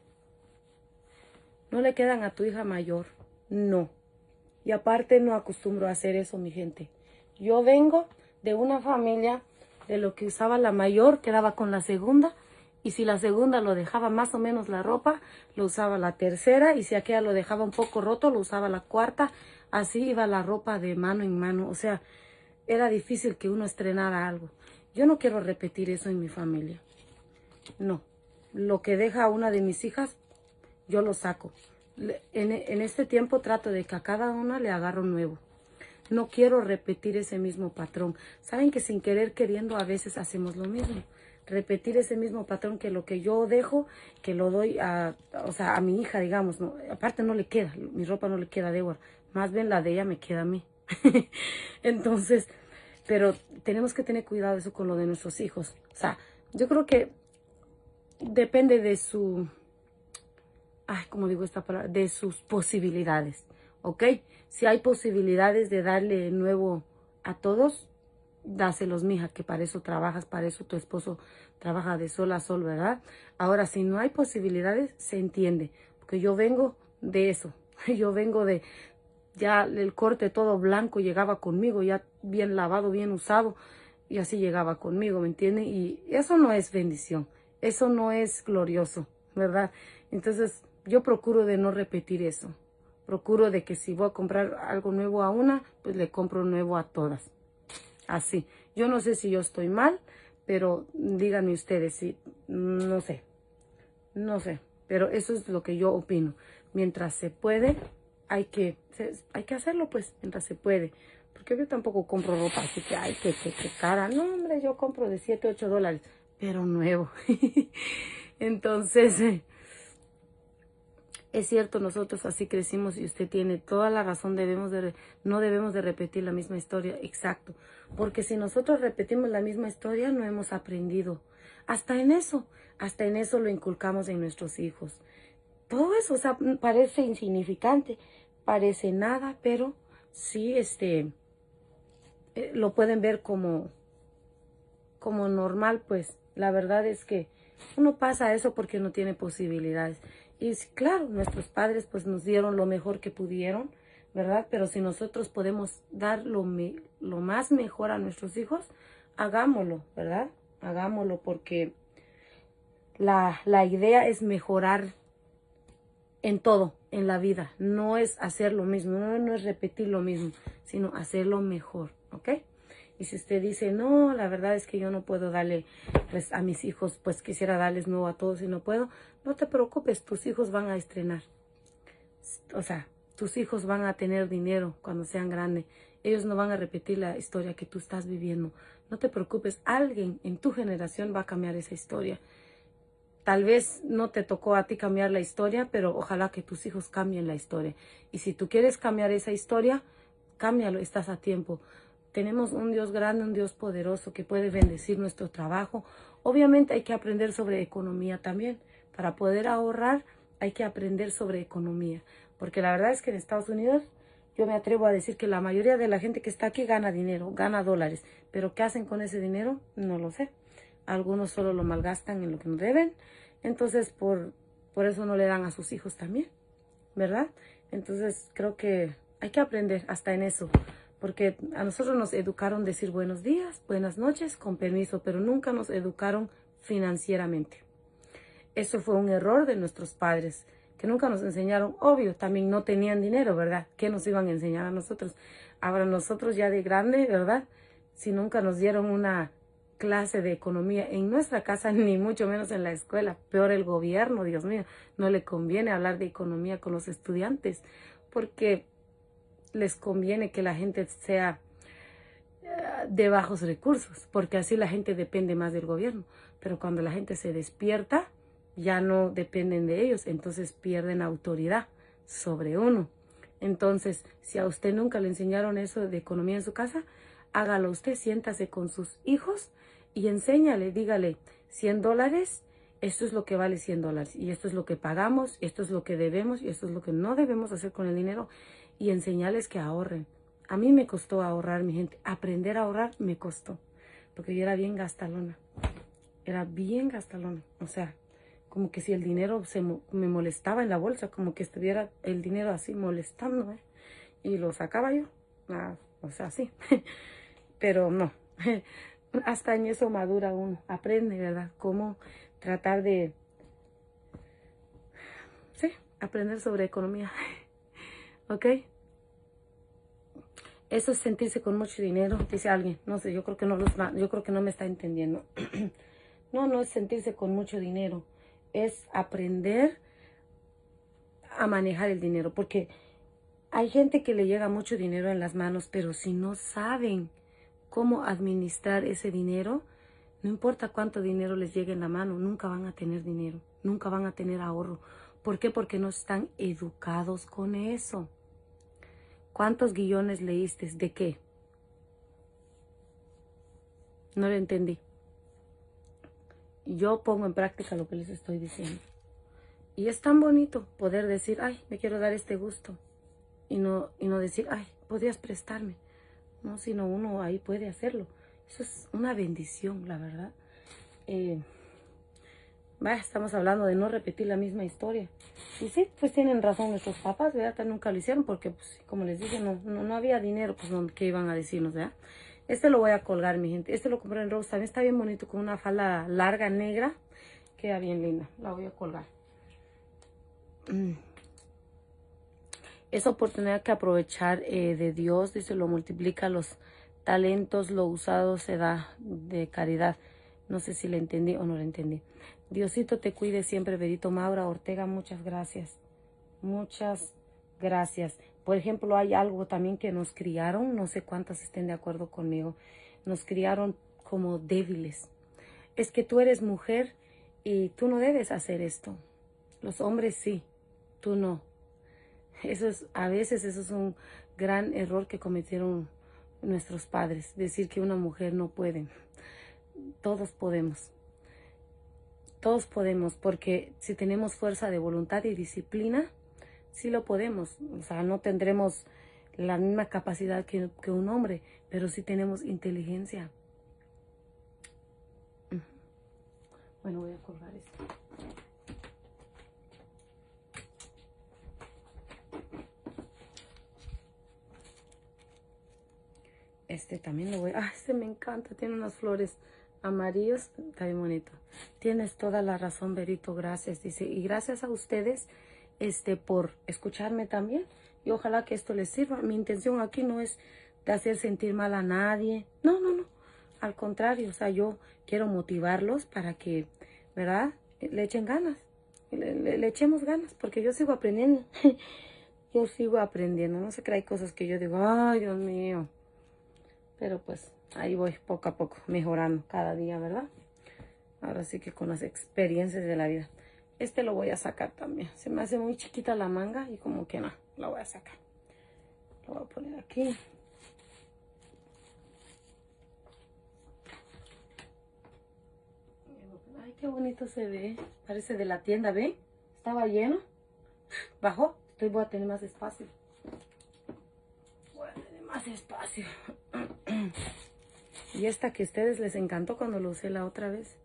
¿No le quedan a tu hija mayor? No. Y aparte no acostumbro a hacer eso, mi gente. Yo vengo de una familia de lo que usaba la mayor, quedaba con la segunda. Y si la segunda lo dejaba más o menos la ropa, lo usaba la tercera. Y si aquella lo dejaba un poco roto, lo usaba la cuarta. Así iba la ropa de mano en mano. O sea, era difícil que uno estrenara algo. Yo no quiero repetir eso en mi familia. No. Lo que deja una de mis hijas, yo lo saco. En este tiempo trato de que a cada una le agarro nuevo. No quiero repetir ese mismo patrón. Saben que sin querer queriendo a veces hacemos lo mismo. Repetir ese mismo patrón que lo que yo dejo, que lo doy a mi hija, digamos. No, aparte no le queda, mi ropa no le queda a Débora. Más bien la de ella me queda a mí. Entonces, pero tenemos que tener cuidado eso con lo de nuestros hijos. O sea, yo creo que depende de su, ¿cómo digo esta palabra? De sus posibilidades, ¿ok? Si hay posibilidades de darle nuevo a todos, dáselos, mija, que para eso trabajas, para eso tu esposo trabaja de sol a sol, ¿verdad? Ahora, si no hay posibilidades, se entiende, porque yo vengo de eso. Yo vengo de, ya el corte todo blanco llegaba conmigo, ya bien lavado, bien usado, y así llegaba conmigo, ¿me entienden? Y eso no es bendición, eso no es glorioso, ¿verdad? Entonces, yo procuro de no repetir eso. Procuro de que si voy a comprar algo nuevo a una, pues le compro nuevo a todas. Así. Yo no sé si yo estoy mal, pero díganme ustedes si, no sé. Pero eso es lo que yo opino. Mientras se puede, hay que hacerlo, pues, mientras se puede. Porque yo tampoco compro ropa así que, ay, que cara. No, hombre, yo compro de $7, $8, pero nuevo. Entonces, Es cierto, nosotros así crecimos y usted tiene toda la razón, no debemos de repetir la misma historia, exacto. Porque si nosotros repetimos la misma historia, no hemos aprendido. Hasta en eso lo inculcamos en nuestros hijos. Todo eso, o sea, parece insignificante, parece nada, pero sí, lo pueden ver como normal, pues. La verdad es que uno pasa eso porque no tiene posibilidades. Y claro, nuestros padres pues nos dieron lo mejor que pudieron, ¿verdad? Pero si nosotros podemos dar lo más mejor a nuestros hijos, hagámoslo, ¿verdad? Hagámoslo porque la idea es mejorar en todo, en la vida. No es hacer lo mismo, no es repetir lo mismo, sino hacerlo mejor, ¿ok? Y si usted dice, no, la verdad es que yo no puedo darle pues, a mis hijos, pues quisiera darles nuevo a todos y no puedo, no te preocupes, tus hijos van a estrenar. O sea, tus hijos van a tener dinero cuando sean grandes. Ellos no van a repetir la historia que tú estás viviendo. No te preocupes, alguien en tu generación va a cambiar esa historia. Tal vez no te tocó a ti cambiar la historia, pero ojalá que tus hijos cambien la historia. Y si tú quieres cambiar esa historia, cámbialo, estás a tiempo. Tenemos un Dios grande, un Dios poderoso que puede bendecir nuestro trabajo. Obviamente hay que aprender sobre economía también. Para poder ahorrar hay que aprender sobre economía. Porque la verdad es que en Estados Unidos yo me atrevo a decir que la mayoría de la gente que está aquí gana dinero, gana dólares. Pero ¿qué hacen con ese dinero? No lo sé. Algunos solo lo malgastan en lo que no deben. Entonces por eso no le dan a sus hijos también, ¿verdad? Entonces creo que hay que aprender hasta en eso. Porque a nosotros nos educaron decir buenos días, buenas noches, con permiso, pero nunca nos educaron financieramente. Eso fue un error de nuestros padres, que nunca nos enseñaron. Obvio, también no tenían dinero, ¿verdad? ¿Qué nos iban a enseñar a nosotros? Ahora nosotros ya de grande, ¿verdad? Si nunca nos dieron una clase de economía en nuestra casa, ni mucho menos en la escuela. Peor el gobierno, Dios mío, no le conviene hablar de economía con los estudiantes, porque les conviene que la gente sea de bajos recursos, porque así la gente depende más del gobierno. Pero cuando la gente se despierta, ya no dependen de ellos, entonces pierden autoridad sobre uno. Entonces, si a usted nunca le enseñaron eso de economía en su casa, hágalo usted, siéntase con sus hijos y enséñale, dígale, $100, esto es lo que vale $100, y esto es lo que pagamos, esto es lo que debemos, y esto es lo que no debemos hacer con el dinero, y enseñarles que ahorren. A mí me costó ahorrar, mi gente. Aprender a ahorrar me costó, porque yo era bien gastalona. O sea, como que si el dinero me molestaba en la bolsa, como que estuviera el dinero así molestándome, y lo sacaba yo. O sea, sí. Pero no. Hasta en eso madura uno. Aprende, ¿verdad? Cómo tratar de... Sí, aprender sobre economía. ¿Ok? Eso es sentirse con mucho dinero, dice alguien. No sé, yo creo que no me está entendiendo. No es sentirse con mucho dinero. Es aprender a manejar el dinero. Porque hay gente que le llega mucho dinero en las manos, pero si no saben cómo administrar ese dinero, no importa cuánto dinero les llegue en la mano, nunca van a tener dinero, nunca van a tener ahorro. ¿Por qué? Porque no están educados con eso. ¿Cuántos guiones leíste? ¿De qué? No lo entendí. Yo pongo en práctica lo que les estoy diciendo. Y es tan bonito poder decir, ay, me quiero dar este gusto. Y no decir, ay, podrías prestarme. No, sino uno ahí puede hacerlo. Eso es una bendición, la verdad. Estamos hablando de no repetir la misma historia. Y sí, pues tienen razón nuestros papás, ¿verdad? Nunca lo hicieron porque, pues, como les dije, no había dinero, pues, ¿qué iban a decirnos, verdad? Este lo voy a colgar, mi gente. Este lo compré en Rose. También está bien bonito, con una falda larga, negra. Queda bien linda. La voy a colgar. Es oportunidad que aprovechar de Dios. Dice, lo multiplica los talentos, lo usado se da de caridad. No sé si le entendí o no le entendí. Diosito te cuide siempre, Berito Maura Ortega. Muchas gracias. Muchas gracias. Por ejemplo, hay algo también que nos criaron. No sé cuántas estén de acuerdo conmigo. Nos criaron como débiles. Es que tú eres mujer y tú no debes hacer esto. Los hombres sí. tú no. A veces eso es un gran error que cometieron nuestros padres, decir que una mujer no puede. Todos podemos. Todos podemos, porque si tenemos fuerza de voluntad y disciplina, sí lo podemos. O sea, no tendremos la misma capacidad que un hombre, pero sí tenemos inteligencia. Bueno, voy a colgar esto. Este también lo voy a... este me encanta. Tiene unas flores amarillas. Está bien bonito. Tienes toda la razón, Berito. Gracias. Dice, y gracias a ustedes por escucharme también. Y ojalá que esto les sirva. Mi intención aquí no es de hacer sentir mal a nadie. No, no, no. Al contrario, o sea, yo quiero motivarlos para que, ¿verdad? Le echen ganas. Le echemos ganas, porque yo sigo aprendiendo. Yo sigo aprendiendo. No sé que hay cosas que yo digo, ay, Dios mío. Pero pues ahí voy poco a poco, mejorando cada día, ¿verdad? Ahora sí que con las experiencias de la vida. Este lo voy a sacar también. Se me hace muy chiquita la manga y como que no, lo voy a sacar. Lo voy a poner aquí. Ay, qué bonito se ve. Parece de la tienda, ¿ven? Estaba lleno. Bajó. Entonces voy a tener más espacio. Voy a tener más espacio. Y esta que a ustedes les encantó cuando lo usé la otra vez.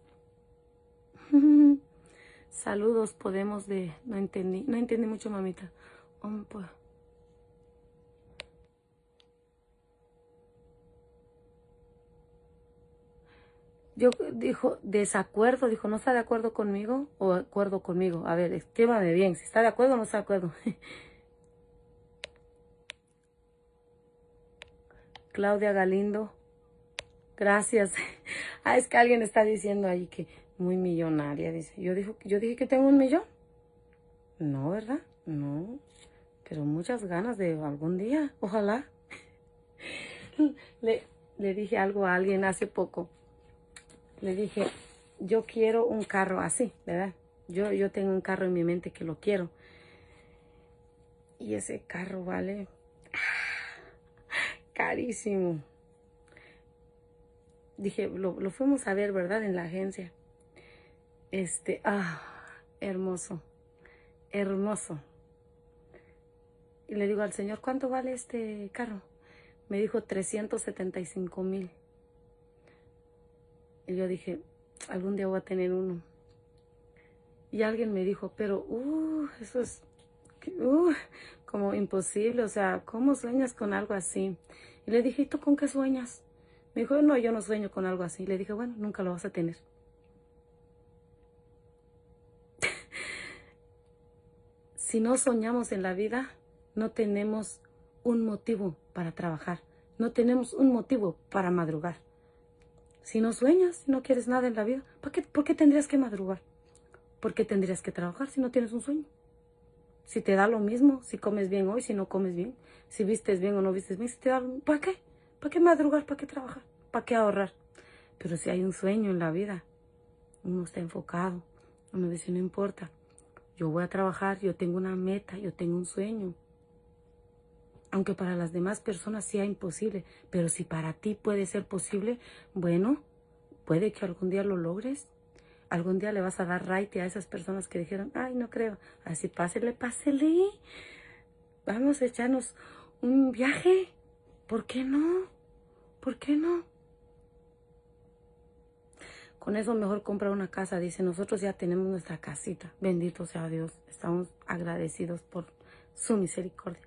Saludos, podemos de... No entendí mucho, mamita. Pues. Yo dijo, desacuerdo, dijo, ¿no está de acuerdo conmigo o acuerdo conmigo? A ver, escríbame bien, si está de acuerdo o no está de acuerdo. Claudia Galindo, gracias. Ah, es que alguien está diciendo ahí que muy millonaria, dice. Yo dije que tengo 1 millón. No, ¿verdad? No, pero muchas ganas de algún día, ojalá. Le dije algo a alguien hace poco. Le dije, yo quiero un carro así, ¿verdad? Yo tengo un carro en mi mente que lo quiero. Y ese carro vale carísimo. Dije, lo fuimos a ver, ¿verdad? En la agencia. Hermoso. Hermoso. Y le digo al señor, ¿cuánto vale este carro? Me dijo 375,000. Y yo dije, algún día voy a tener uno. Y alguien me dijo, pero, eso es como imposible. O sea, ¿cómo sueñas con algo así? Y le dije, ¿y tú con qué sueñas? Me dijo, no, yo no sueño con algo así. Le dije, bueno, nunca lo vas a tener. Si no soñamos en la vida, no tenemos un motivo para trabajar. No tenemos un motivo para madrugar. Si no sueñas, si no quieres nada en la vida, ¿por qué tendrías que madrugar? ¿Por qué tendrías que trabajar si no tienes un sueño? Si te da lo mismo, si comes bien hoy, si no comes bien, si vistes bien o no vistes bien, si te da ¿para qué? ¿Para qué madrugar? ¿Para qué trabajar? ¿Para qué ahorrar? Pero si hay un sueño en la vida, uno está enfocado, uno dice, no importa, yo voy a trabajar, yo tengo una meta, yo tengo un sueño. Aunque para las demás personas sea imposible, pero si para ti puede ser posible, bueno, puede que algún día lo logres. Algún día le vas a dar raite a esas personas que dijeron, ay, no creo. Así pásele. Vamos a echarnos un viaje. ¿Por qué no? ¿Por qué no? Con eso mejor compra una casa. Dice, nosotros ya tenemos nuestra casita. Bendito sea Dios. Estamos agradecidos por su misericordia.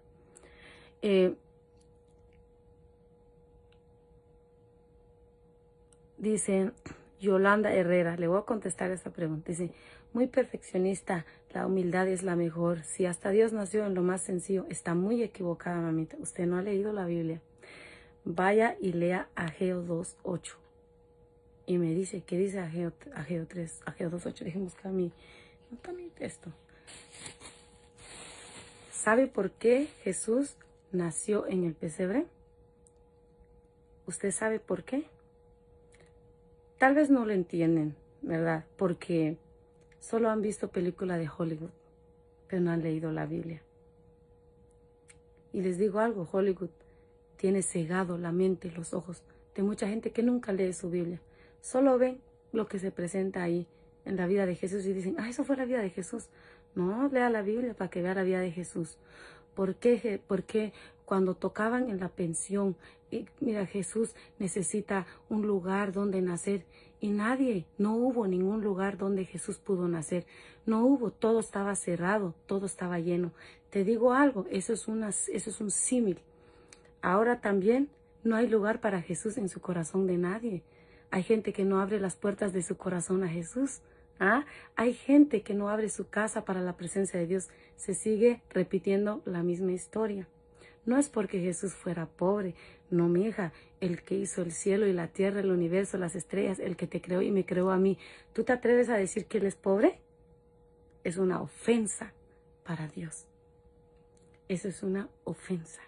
Dice Yolanda Herrera, le voy a contestar esta pregunta. Dice, muy perfeccionista, la humildad es la mejor. Si hasta Dios nació en lo más sencillo, está muy equivocada, mamita. Usted no ha leído la Biblia. Vaya y lea Ageo 2:8. Y me dice, ¿qué dice Ageo 3, Ageo 2:8? Déjenme buscar mi texto. ¿Sabe por qué Jesús nació en el pesebre? ¿Usted sabe por qué? Tal vez no lo entienden, ¿verdad? Porque solo han visto películas de Hollywood. pero no han leído la Biblia. Y les digo algo, Hollywood tiene cegado la mente y los ojos de mucha gente que nunca lee su Biblia. Solo ven lo que se presenta ahí en la vida de Jesús y dicen, eso fue la vida de Jesús. No, lea la Biblia para que vea la vida de Jesús. ¿Por qué? Porque cuando tocaban en la pensión, y mira, Jesús necesita un lugar donde nacer y no hubo ningún lugar donde Jesús pudo nacer. No hubo, todo estaba cerrado, todo estaba lleno. Te digo algo, eso es un símil. Ahora también no hay lugar para Jesús en su corazón de nadie. Hay gente que no abre las puertas de su corazón a Jesús. Hay gente que no abre su casa para la presencia de Dios. Se sigue repitiendo la misma historia. No es porque Jesús fuera pobre. No, mi hija, el que hizo el cielo y la tierra, el universo, las estrellas, el que te creó y me creó a mí. ¿Tú te atreves a decir que Él es pobre? Es una ofensa para Dios. Eso es una ofensa.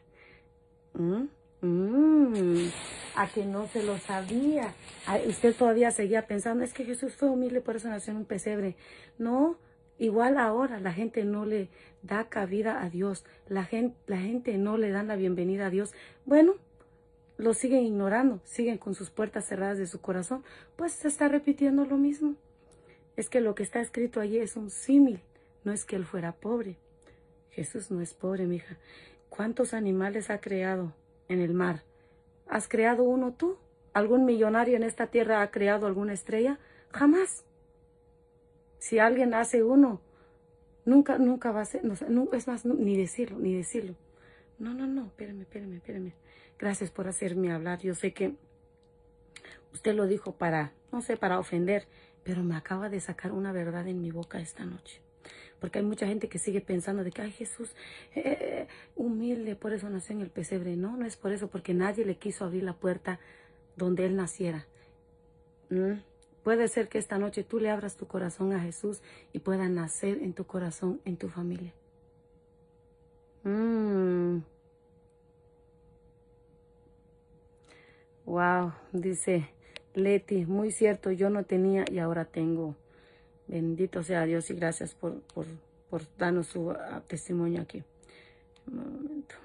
A que no se lo sabía. Usted todavía seguía pensando, es que Jesús fue humilde, por eso nació en un pesebre. No, igual ahora la gente no le da cabida a Dios. La gente no le dan la bienvenida a Dios. Bueno, lo siguen ignorando, siguen con sus puertas cerradas de su corazón. Pues se está repitiendo lo mismo. Es que lo que está escrito allí es un símil. No es que Él fuera pobre. Jesús no es pobre, mija. ¿Cuántos animales ha creado en el mar? ¿Has creado uno tú? ¿Algún millonario en esta tierra ha creado alguna estrella? Jamás. Si alguien hace uno, nunca va a ser, no, es más, ni decirlo. No, espérame. Gracias por hacerme hablar. Yo sé que usted lo dijo para ofender, pero me acaba de sacar una verdad en mi boca esta noche. Porque hay mucha gente que sigue pensando de que, Jesús, humilde, por eso nació en el pesebre. No, no es por eso, porque nadie le quiso abrir la puerta donde Él naciera. Puede ser que esta noche tú le abras tu corazón a Jesús y pueda nacer en tu corazón, en tu familia. Wow, dice Leti, muy cierto, yo no tenía y ahora tengo. Bendito sea Dios y gracias por darnos su testimonio aquí. Un momento.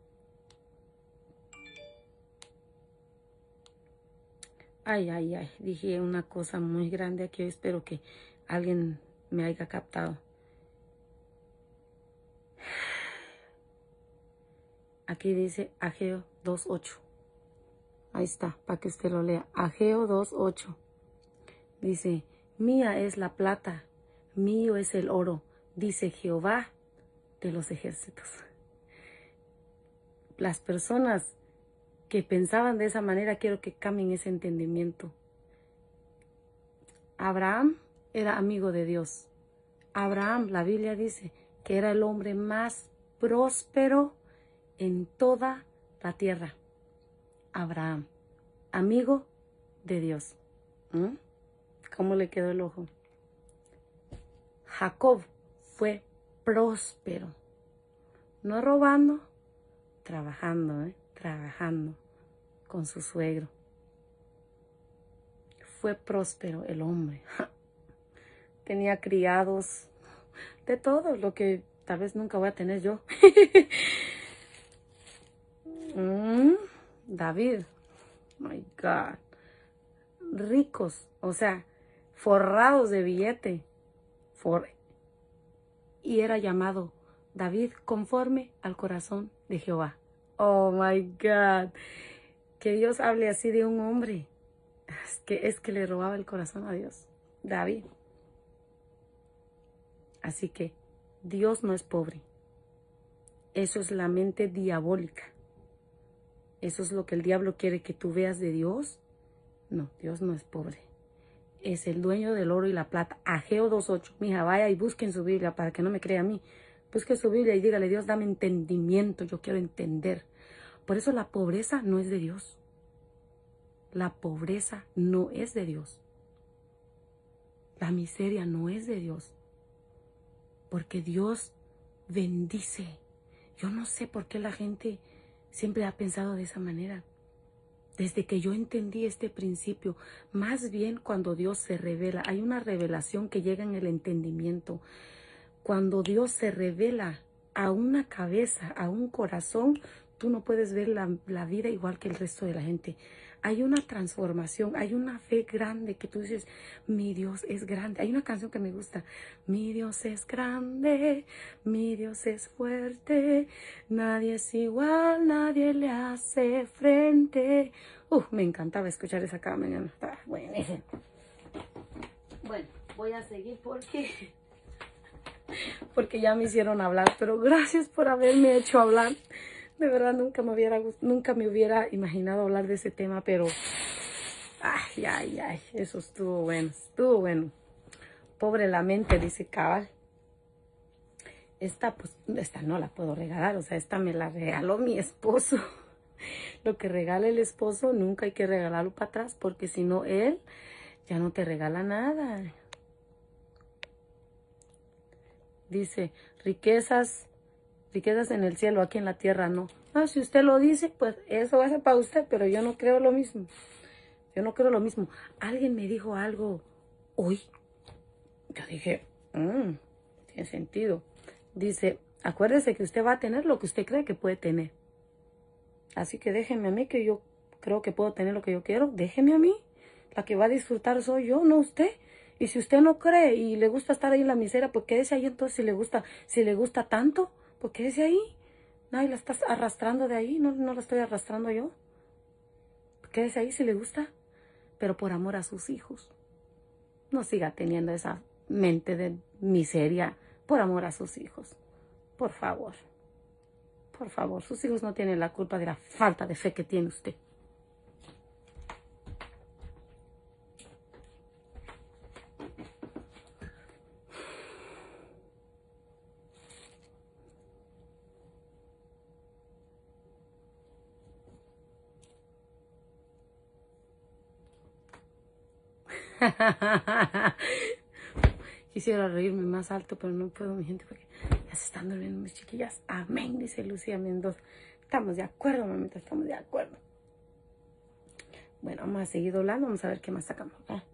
Ay, dije una cosa muy grande aquí. Espero que alguien me haya captado. Aquí dice Ageo 2:8. Ahí está, para que usted lo lea. Ageo 2:8. Dice, mía es la plata, mío es el oro, dice Jehová de los ejércitos. Las personas que pensaban de esa manera, quiero que cambien ese entendimiento. Abraham era amigo de Dios. Abraham, la Biblia dice que era el hombre más próspero en toda la tierra. Abraham, amigo de Dios. ¿Cómo le quedó el ojo? Jacob fue próspero. No robando, trabajando con su suegro. Fue próspero el hombre. Tenía criados, de todo lo que tal vez nunca voy a tener yo. David, my God, ricos, o sea, forrados de billete, y era llamado David conforme al corazón de Jehová. Oh my God, que Dios hable así de un hombre, es que le robaba el corazón a Dios, David. Así que Dios no es pobre. Eso es la mente diabólica. Eso es lo que el diablo quiere que tú veas de Dios. No, Dios no es pobre. Es el dueño del oro y la plata. Ageo 2:8. Mija, vaya y busquen su Biblia para que no me crea a mí. Busque su Biblia y dígale, Dios, dame entendimiento. Yo quiero entender. Por eso la pobreza no es de Dios. La pobreza no es de Dios. La miseria no es de Dios. Porque Dios bendice. Yo no sé por qué la gente siempre ha pensado de esa manera. Desde que yo entendí este principio, más bien cuando Dios se revela, hay una revelación que llega en el entendimiento. cuando Dios se revela a una cabeza, a un corazón, tú no puedes ver la vida igual que el resto de la gente. Hay una transformación, hay una fe grande que tú dices, mi Dios es grande. Hay una canción que me gusta, mi Dios es grande, mi Dios es fuerte, nadie es igual, nadie le hace frente. Me encantaba escuchar esa cada mañana. Está buenísimo. Bueno, voy a seguir porque ya me hicieron hablar, pero gracias por haberme hecho hablar. De verdad nunca me hubiera imaginado hablar de ese tema, pero ay, eso estuvo bueno. Pobre la mente, dice Cabal. Esta no la puedo regalar, o sea, esta me la regaló mi esposo. Lo que regala el esposo nunca hay que regalarlo para atrás, porque si no él ya no te regala nada. Dice, riquezas en el cielo, aquí en la tierra no. Si usted lo dice, pues eso va a ser para usted, pero yo no creo lo mismo. Alguien me dijo algo hoy. Yo dije, tiene sentido. Dice, acuérdese que usted va a tener lo que usted cree que puede tener. Así que déjeme a mí, que yo creo que puedo tener lo que yo quiero. Déjeme a mí. La que va a disfrutar soy yo, no usted. Y si usted no cree y le gusta estar ahí en la miseria, pues quédese ahí entonces. Si le gusta tanto, pues quédese ahí. Nadie la está arrastrando de ahí, no la estoy arrastrando yo. Quédese ahí si le gusta, pero por amor a sus hijos. No siga teniendo esa mente de miseria por amor a sus hijos. Por favor, sus hijos no tienen la culpa de la falta de fe que tiene usted. Quisiera reírme más alto, pero no puedo, mi gente, porque ya se están durmiendo mis chiquillas. Amén, dice Lucía Mendoza. Estamos de acuerdo, mamita, estamos de acuerdo. Bueno, vamos a seguir doblando, vamos a ver qué más sacamos.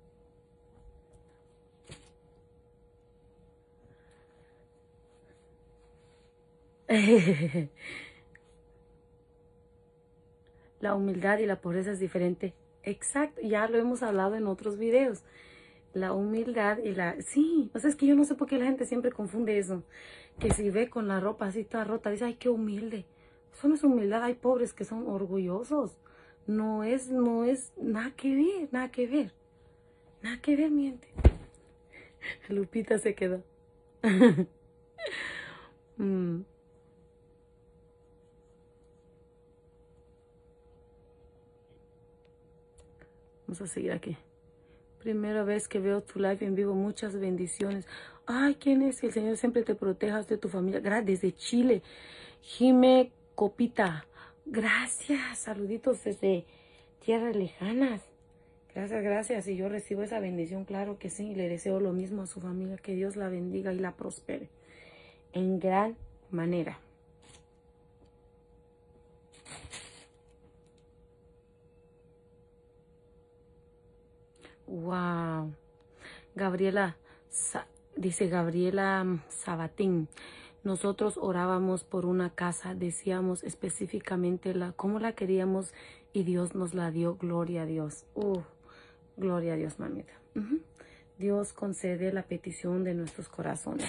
La humildad y la pobreza es diferente. Exacto, ya lo hemos hablado en otros videos. La humildad y sí, o sea, es que yo no sé por qué la gente siempre confunde eso. Que si ve con la ropa así toda rota, dice, ay, qué humilde. Eso no es humildad, hay pobres que son orgullosos. No es, nada que ver, nada que ver. Nada que ver, miente. Lupita se quedó. Vamos a seguir aquí. Primera vez que veo tu live en vivo, muchas bendiciones. Ay, ¿quién es? El Señor siempre te protejas de tu familia. Gracias, desde Chile. Jime Copita. Gracias, saluditos desde tierras lejanas. Gracias. Y yo recibo esa bendición, claro que sí. Y le deseo lo mismo a su familia. Que Dios la bendiga y la prospere en gran manera. Wow. Dice Gabriela Sabatín. Nosotros orábamos por una casa, decíamos específicamente cómo la queríamos y Dios nos la dio. Gloria a Dios. Gloria a Dios, mamita. Dios concede la petición de nuestros corazones.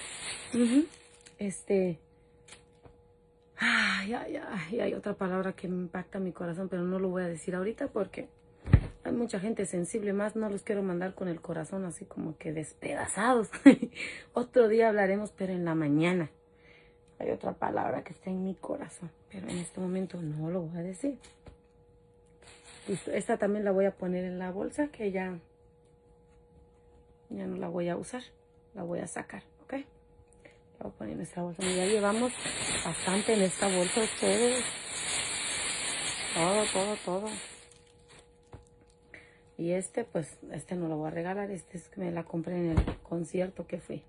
Hay otra palabra que me impacta mi corazón, pero no lo voy a decir ahorita porque hay mucha gente sensible, más no los quiero mandar con el corazón así como que despedazados. Otro día hablaremos, pero en la mañana. Hay otra palabra que está en mi corazón, pero en este momento no lo voy a decir. Listo, esta también la voy a poner en la bolsa, que ya no la voy a usar, la voy a sacar, ¿ok? La voy a poner en esta bolsa. Ya llevamos bastante en esta bolsa ustedes. Todo. Y pues, no lo voy a regalar. Es que me la compré en el concierto que fui.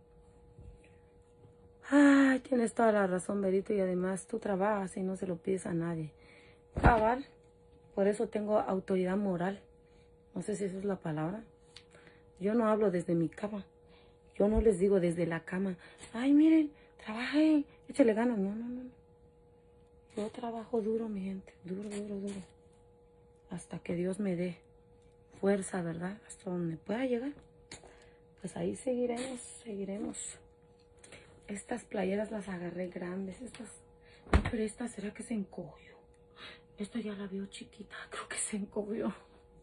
Ay, tienes toda la razón, Berito. Y además tú trabajas y no se lo pides a nadie. Cabal. Por eso tengo autoridad moral. No sé si esa es la palabra. Yo no hablo desde mi cama. Yo no les digo desde la cama, ay, miren, trabajen, échale ganas. No, no, no. Yo trabajo duro, mi gente, duro, duro, duro. Hasta que Dios me dé fuerza, ¿verdad? Hasta donde pueda llegar. Pues ahí seguiremos, seguiremos. Estas playeras las agarré grandes, estas. No, pero esta, ¿será que se encogió? Esta ya la veo chiquita, creo que se encogió.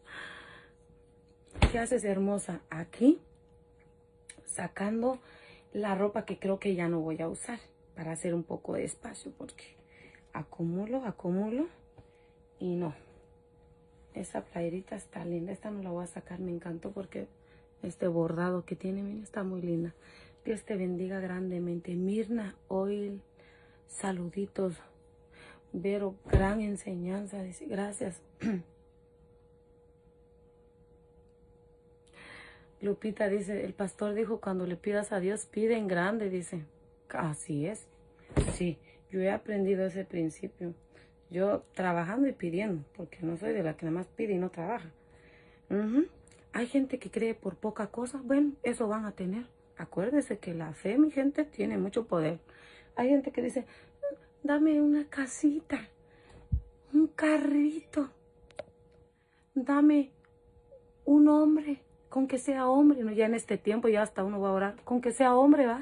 ¿Qué haces, hermosa? Aquí, sacando la ropa que creo que ya no voy a usar para hacer un poco de espacio, porque acumulo y no. Esta playerita está linda, esta no la voy a sacar, me encantó porque este bordado que tiene, miren, está muy linda. Dios te bendiga grandemente. Mirna Oil, saluditos. Vero, gran enseñanza, dice, gracias. Lupita dice, el pastor dijo, cuando le pidas a Dios, pide en grande, dice. Así es. Sí, yo he aprendido ese principio. Yo trabajando y pidiendo, porque no soy de la que nada más pide y no trabaja. Hay gente que cree por poca cosa, bueno, eso van a tener. Acuérdese que la fe, mi gente, tiene mucho poder. Hay gente que dice, dame una casita, un carrito, dame un hombre, con que sea hombre. No, ya en este tiempo ya hasta uno va a orar, con que sea hombre, ¿va?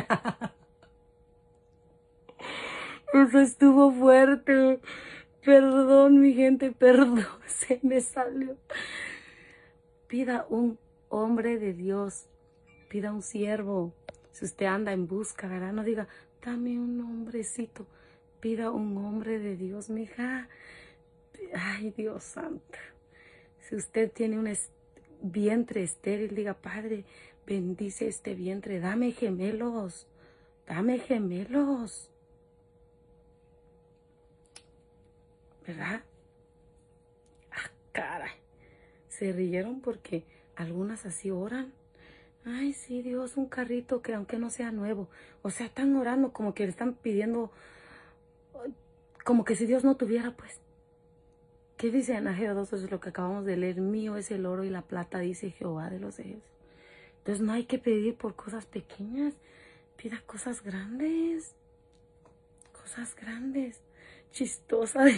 Eso estuvo fuerte. Perdón, mi gente, perdón, se me salió. Pida un hombre de Dios, pida un siervo. Si usted anda en busca, ¿verdad? No diga, dame un hombrecito. Pida un hombre de Dios, mija. Ay, Dios santo. Si usted tiene un vientre estéril, diga, Padre, bendice este vientre. Dame gemelos. Dame gemelos. ¿Verdad? Ah, caray. Se rieron porque algunas así oran. Ay, sí, Dios, un carrito que aunque no sea nuevo. O sea, están orando como que le están pidiendo, como que si Dios no tuviera, pues. ¿Qué dice en Ageo 2? Eso es lo que acabamos de leer. Mío es el oro y la plata, dice Jehová de los ejércitos. Entonces no hay que pedir por cosas pequeñas. Pida cosas grandes. Cosas grandes. Chistosas.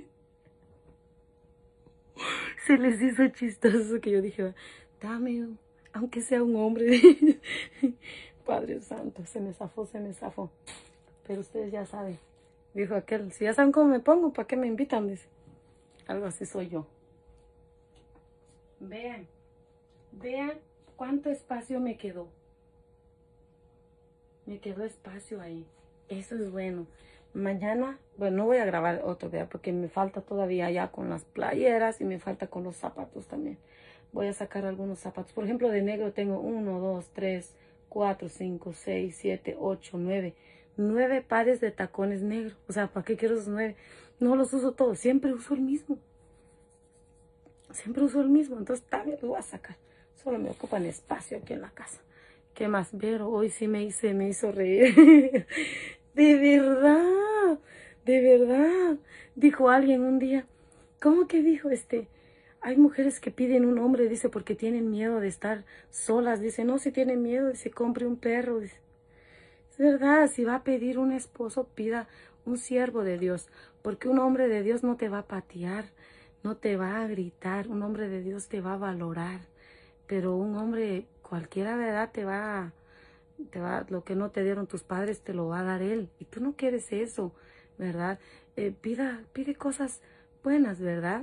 Se les hizo chistoso que yo dije, dame, aunque sea un hombre. Padre Santo, se me zafó. Pero ustedes ya saben. Dijo aquel, si ya saben cómo me pongo, ¿para qué me invitan? Dice. Algo así soy yo. Vean cuánto espacio me quedó. Me quedó espacio ahí. Eso es bueno. Mañana, bueno, no voy a grabar otro video porque me falta todavía ya con las playeras y me falta con los zapatos también. Voy a sacar algunos zapatos. Por ejemplo, de negro tengo 1, 2, 3, 4, 5, 6, 7, 8, 9. 9 pares de tacones negros. O sea, ¿para qué quiero esos 9? No los uso todos. Siempre uso el mismo. Siempre uso el mismo. Entonces también los voy a sacar. Solo me ocupan espacio aquí en la casa. ¿Qué más? Pero hoy sí me hizo reír. De verdad. Dijo alguien un día. ¿Cómo que dijo Hay mujeres que piden un hombre, dice, porque tienen miedo de estar solas. Dice, no, si tienen miedo, dice, compre un perro. Dice, es verdad, si va a pedir un esposo, pida un siervo de Dios. Porque un hombre de Dios no te va a patear, no te va a gritar. Un hombre de Dios te va a valorar. Pero un hombre cualquiera, ¿verdad? Lo que no te dieron tus padres, te lo va a dar él. Y tú no quieres eso, ¿verdad? Pide cosas buenas, ¿verdad?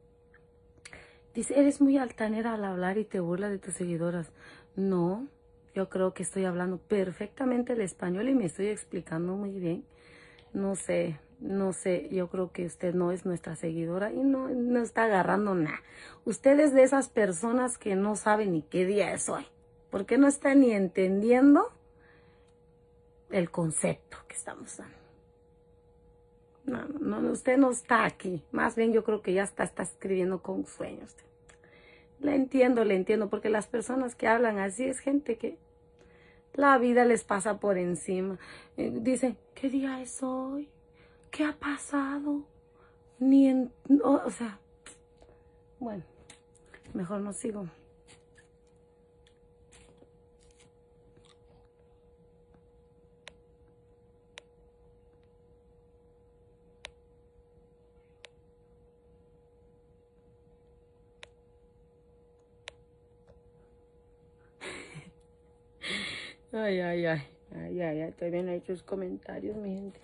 Dice, eres muy altanera al hablar y te burlas de tus seguidoras. No, yo creo que estoy hablando perfectamente el español y me estoy explicando muy bien. No sé, yo creo que usted no es nuestra seguidora y no está agarrando nada. Usted es de esas personas que no saben ni qué día es hoy, porque no está ni entendiendo el concepto que estamos dando. No, usted no está aquí. Más bien yo creo que ya está escribiendo con sueños. Le entiendo, porque las personas que hablan así es gente que la vida les pasa por encima. Dicen, ¿qué día es hoy? ¿Qué ha pasado? O sea, bueno, mejor no sigo. Ay, ay, ay. Ay, ay, ay. Todavía no he hecho sus comentarios, mi gente.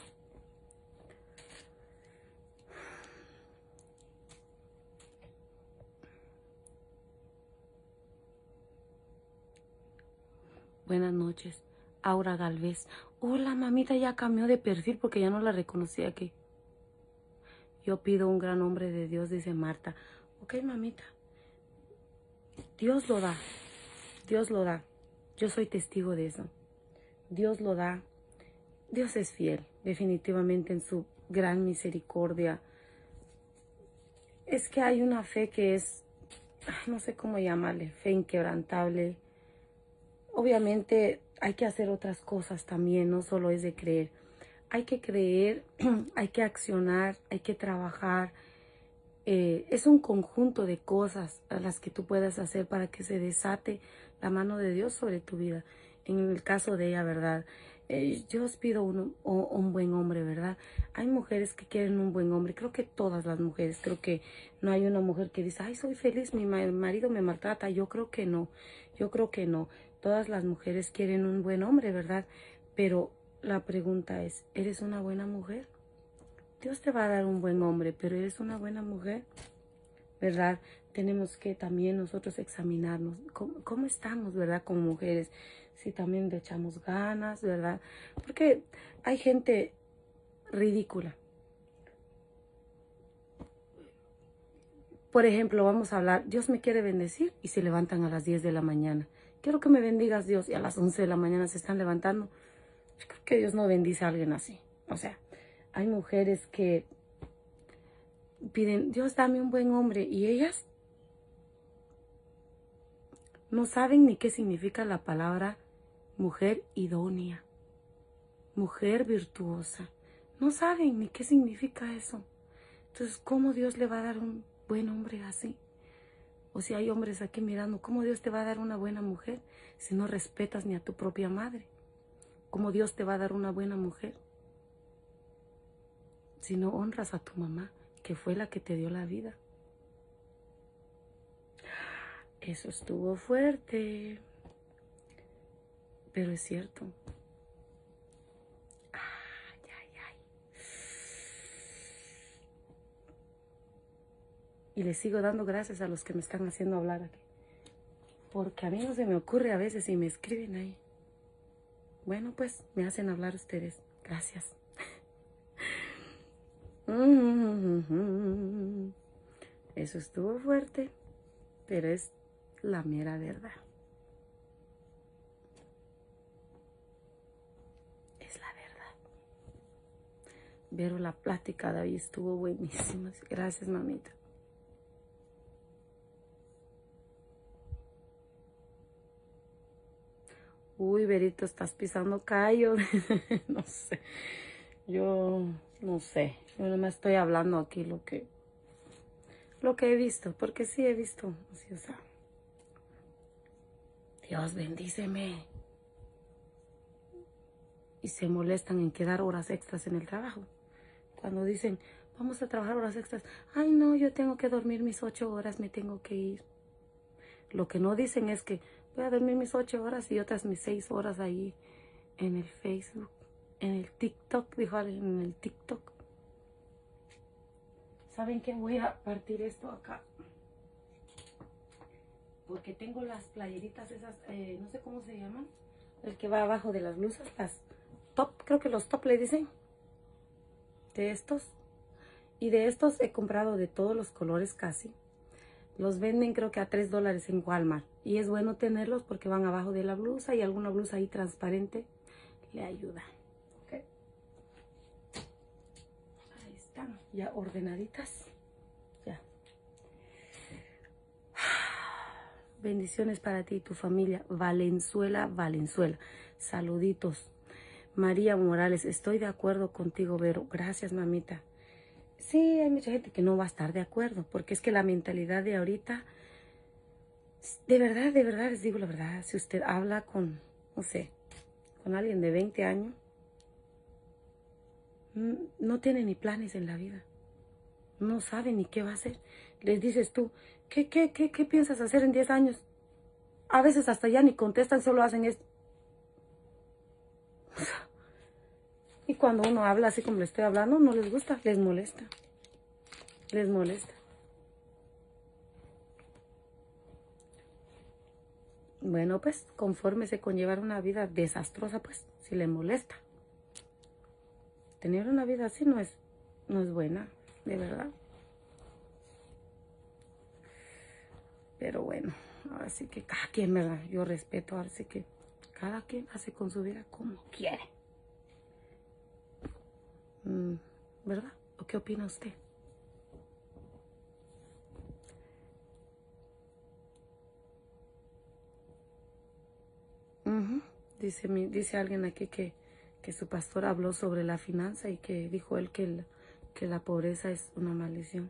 Buenas noches. Aura Galvez. Hola, mamita, ya cambió de perfil porque ya no la reconocía aquí. Yo pido un gran hombre de Dios, dice Marta. Ok, mamita. Dios lo da. Dios lo da. Yo soy testigo de eso. Dios lo da. Dios es fiel, definitivamente en su gran misericordia. Es que hay una fe que es, no sé cómo llamarle, fe inquebrantable. Obviamente hay que hacer otras cosas también, no solo es de creer. Hay que creer, hay que accionar, hay que trabajar. Es un conjunto de cosas a las que tú puedas hacer para que se desate la mano de Dios sobre tu vida. En el caso de ella, ¿verdad? Yo os pido un buen hombre, ¿verdad? Hay mujeres que quieren un buen hombre. Creo que todas las mujeres. Creo que no hay una mujer que dice, ay, soy feliz, mi marido me maltrata. Yo creo que no. Yo creo que no. Todas las mujeres quieren un buen hombre, ¿verdad? Pero la pregunta es, ¿eres una buena mujer? Dios te va a dar un buen hombre, pero eres una buena mujer, ¿verdad? Tenemos que también nosotros examinarnos cómo estamos, ¿verdad? Como mujeres, si también le echamos ganas, ¿verdad? Porque hay gente ridícula. Por ejemplo, vamos a hablar, Dios me quiere bendecir y se levantan a las 10 de la mañana. Quiero que me bendigas, Dios, y a las 11 de la mañana se están levantando. Yo creo que Dios no bendice a alguien así. O sea, hay mujeres que piden, Dios, dame un buen hombre, y ellas no saben ni qué significa la palabra mujer idónea, mujer virtuosa. No saben ni qué significa eso. Entonces, ¿cómo Dios le va a dar un buen hombre así? O si hay hombres aquí mirando, ¿cómo Dios te va a dar una buena mujer si no respetas ni a tu propia madre? ¿Cómo Dios te va a dar una buena mujer si no honras a tu mamá, que fue la que te dio la vida? Eso estuvo fuerte, pero es cierto. Ay, ay, ay. Y les sigo dando gracias a los que me están haciendo hablar aquí. Porque a mí no se me ocurre a veces y me escriben ahí. Bueno, pues me hacen hablar ustedes. Gracias. Eso estuvo fuerte, pero es la mera verdad. Es la verdad. Pero la plática de hoy estuvo buenísima. Gracias, mamita. Uy, Berito, estás pisando callo. No sé. Yo no sé. Yo no me estoy hablando aquí lo que he visto. Porque sí he visto. Así, o sea, Dios bendíceme. Y se molestan en quedar horas extras en el trabajo. Cuando dicen, vamos a trabajar horas extras. Ay, no, yo tengo que dormir mis 8 horas, me tengo que ir. Lo que no dicen es que voy a dormir mis 8 horas y otras mis 6 horas ahí en el Facebook, en el TikTok, dijo alguien, en el TikTok. ¿Saben qué? Voy a partir esto acá. Porque tengo las playeritas esas, no sé cómo se llaman. El que va abajo de las blusas, las top, creo que los top le dicen. De estos. Y de estos he comprado de todos los colores casi. Los venden creo que a $3 en Walmart. Y es bueno tenerlos porque van abajo de la blusa y alguna blusa ahí transparente le ayuda. ¿Okay? Ahí están, ya ordenaditas. Ya. Bendiciones para ti y tu familia. Valenzuela, Valenzuela. Saluditos. María Morales, estoy de acuerdo contigo, Vero. Gracias, mamita. Sí, hay mucha gente que no va a estar de acuerdo, porque es que la mentalidad de ahorita, de verdad, les digo la verdad, si usted habla con, no sé, con alguien de 20 años, no tiene ni planes en la vida, no sabe ni qué va a hacer. Les dices tú, ¿qué piensas hacer en 10 años? A veces hasta ya ni contestan, solo hacen esto. Y cuando uno habla así como le estoy hablando, no les gusta, les molesta. Les molesta. Bueno, pues, confórmese con llevar una vida desastrosa, pues, si le molesta. Tener una vida así no es buena, de verdad. Pero bueno, ahora sí que cada quien, ¿verdad? Yo respeto, ahora sí que cada quien hace con su vida como quiere. ¿Verdad? ¿O qué opina usted? Dice alguien aquí que su pastor habló sobre la finanza y que dijo él que la pobreza es una maldición.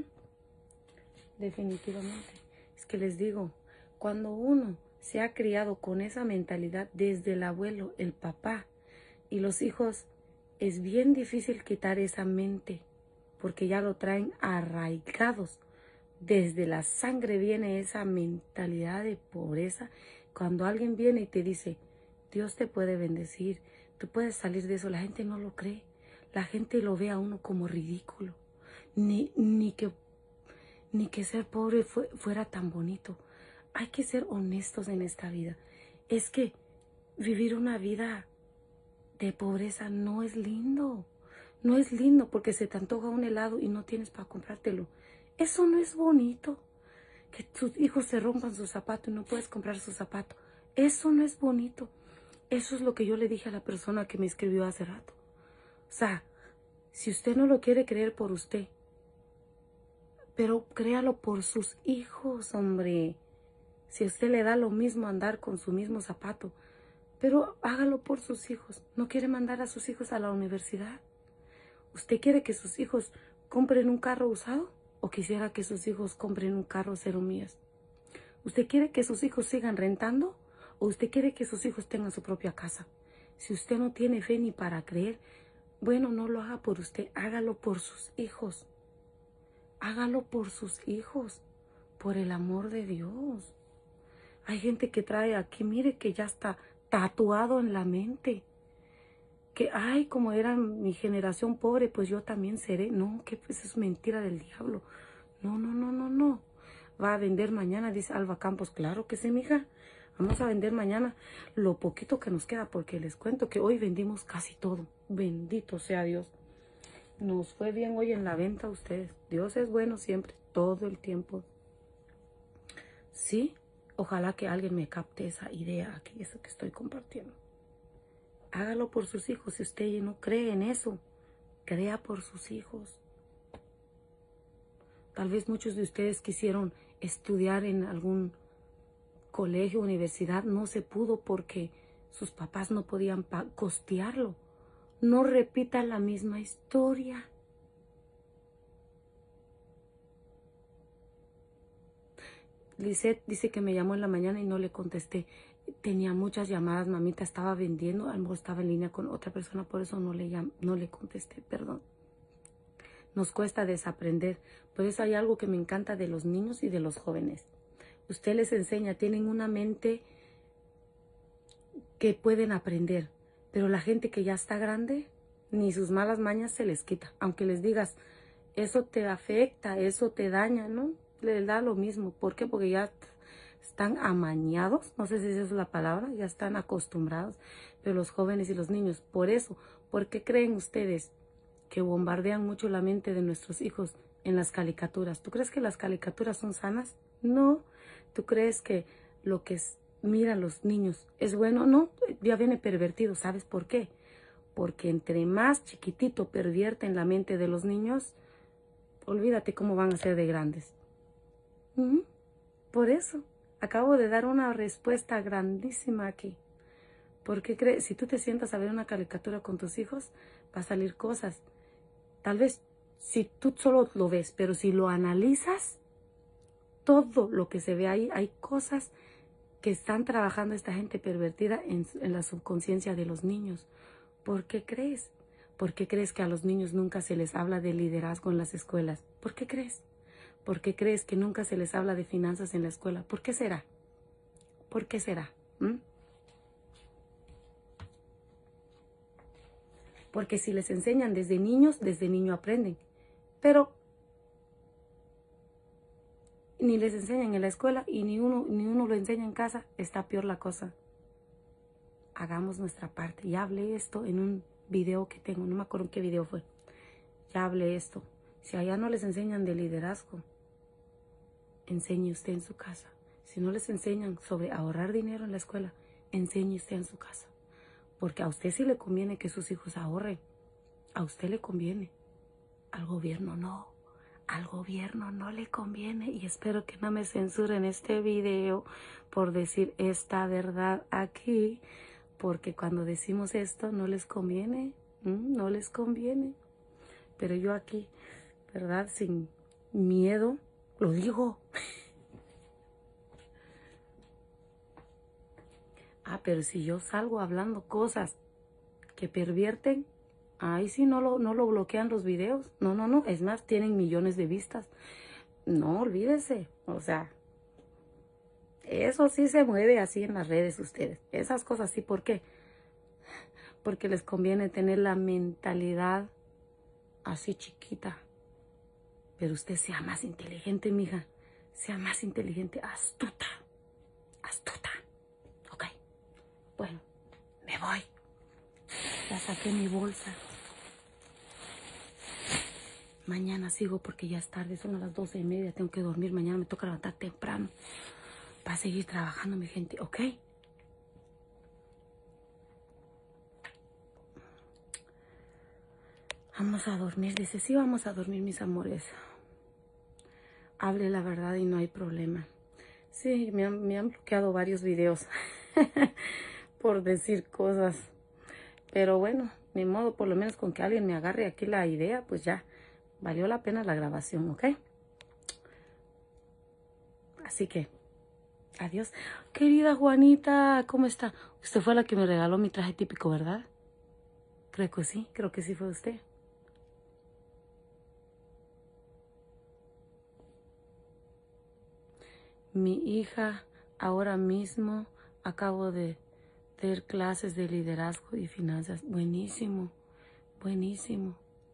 Definitivamente. Es que les digo, cuando uno se ha criado con esa mentalidad desde el abuelo, el papá y los hijos, es bien difícil quitar esa mente porque ya lo traen arraigados. Desde la sangre viene esa mentalidad de pobreza. Cuando alguien viene y te dice, Dios te puede bendecir, tú puedes salir de eso, la gente no lo cree. La gente lo ve a uno como ridículo. Ni que ser pobre fuera tan bonito. Hay que ser honestos en esta vida. Es que vivir una vida de pobreza no es lindo. No es lindo porque se te antoja un helado y no tienes para comprártelo. Eso no es bonito. Que tus hijos se rompan su zapato y no puedes comprar su zapato. Eso no es bonito. Eso es lo que yo le dije a la persona que me escribió hace rato. O sea, si usted no lo quiere creer por usted, pero créalo por sus hijos, hombre. Si a usted le da lo mismo andar con su mismo zapato, pero hágalo por sus hijos. ¿No quiere mandar a sus hijos a la universidad? ¿Usted quiere que sus hijos compren un carro usado? ¿O quisiera que sus hijos compren un carro 0 millas? ¿Usted quiere que sus hijos sigan rentando? ¿O usted quiere que sus hijos tengan su propia casa? Si usted no tiene fe ni para creer, bueno, no lo haga por usted, hágalo por sus hijos. Hágalo por sus hijos, por el amor de Dios. Hay gente que trae aquí, mire que ya está tatuado en la mente. Que, ay, como era mi generación pobre, pues yo también seré. No, que pues es mentira del diablo. No. Va a vender mañana, dice Alba Campos. Claro que sí, mija. Vamos a vender mañana lo poquito que nos queda, porque les cuento que hoy vendimos casi todo. Bendito sea Dios. Nos fue bien hoy en la venta a ustedes. Dios es bueno siempre, todo el tiempo. Sí, ojalá que alguien me capte esa idea aquí, eso que estoy compartiendo. Hágalo por sus hijos. Si usted no cree en eso, crea por sus hijos. Tal vez muchos de ustedes quisieron estudiar en algún colegio, universidad, no se pudo porque sus papás no podían costearlo. No repita la misma historia. Lisette dice que me llamó en la mañana y no le contesté. Tenía muchas llamadas, mamita, estaba vendiendo, a lo mejor estaba en línea con otra persona, por eso no le contesté, perdón. Nos cuesta desaprender. Por eso hay algo que me encanta de los niños y de los jóvenes. Usted les enseña, tienen una mente que pueden aprender, pero la gente que ya está grande, ni sus malas mañas se les quita. Aunque les digas, eso te afecta, eso te daña, ¿no? Les da lo mismo. ¿Por qué? Porque ya están amañados, no sé si esa es la palabra, ya están acostumbrados. Pero los jóvenes y los niños, por eso, ¿por qué creen ustedes que bombardean mucho la mente de nuestros hijos en las caricaturas? ¿Tú crees que las caricaturas son sanas? No. ¿Tú crees que lo que miran los niños es bueno? No, ya viene pervertido. ¿Sabes por qué? Porque entre más chiquitito pervierten la mente de los niños, olvídate cómo van a ser de grandes. Por eso, acabo de dar una respuesta grandísima aquí. ¿Por qué crees? Si tú te sientas a ver una caricatura con tus hijos, va a salir cosas. Tal vez si tú solo lo ves, pero si lo analizas, todo lo que se ve ahí, hay cosas que están trabajando esta gente pervertida en la subconsciencia de los niños. ¿Por qué crees? ¿Por qué crees que a los niños nunca se les habla de liderazgo en las escuelas? ¿Por qué crees? ¿Por qué crees que nunca se les habla de finanzas en la escuela? ¿Por qué será? ¿Por qué será? Porque si les enseñan desde niños, desde niño aprenden. Pero ni les enseñan en la escuela y ni uno lo enseña en casa, está peor la cosa. Hagamos nuestra parte. Ya hablé esto en un video que tengo, no me acuerdo en qué video fue. Ya hablé esto. Si allá no les enseñan de liderazgo, enseñe usted en su casa. Si no les enseñan sobre ahorrar dinero en la escuela, enseñe usted en su casa. Porque a usted sí le conviene que sus hijos ahorren. A usted le conviene. Al gobierno no. Al gobierno no le conviene. Y espero que no me censuren este video por decir esta verdad aquí. Porque cuando decimos esto no les conviene. No les conviene. Pero yo aquí, ¿verdad? Sin miedo, lo digo. Pero si yo salgo hablando cosas que pervierten, ahí sí no lo bloquean los videos. No. Es más, tienen millones de vistas. No, olvídese. O sea, eso sí se mueve así en las redes ustedes. Esas cosas sí, ¿por qué? Porque les conviene tener la mentalidad así chiquita. Pero usted sea más inteligente, mija. Sea más inteligente, astuta. Astuta. Ok. Bueno, me voy. Ya saqué mi bolsa. Mañana sigo porque ya es tarde, son a las 12:30. Tengo que dormir. Mañana me toca levantar temprano para seguir trabajando, mi gente. ¿Ok? Vamos a dormir. Dice, sí, vamos a dormir, mis amores. Hable la verdad y no hay problema. Sí, me han bloqueado varios videos por decir cosas. Pero bueno, ni modo, por lo menos con que alguien me agarre aquí la idea, pues ya valió la pena la grabación, ¿ok? Así que, adiós. Querida Juanita, ¿cómo está? Usted fue la que me regaló mi traje típico, ¿verdad? Creo que sí fue usted. Mi hija, ahora mismo acabo de tener clases de liderazgo y finanzas. Buenísimo, buenísimo.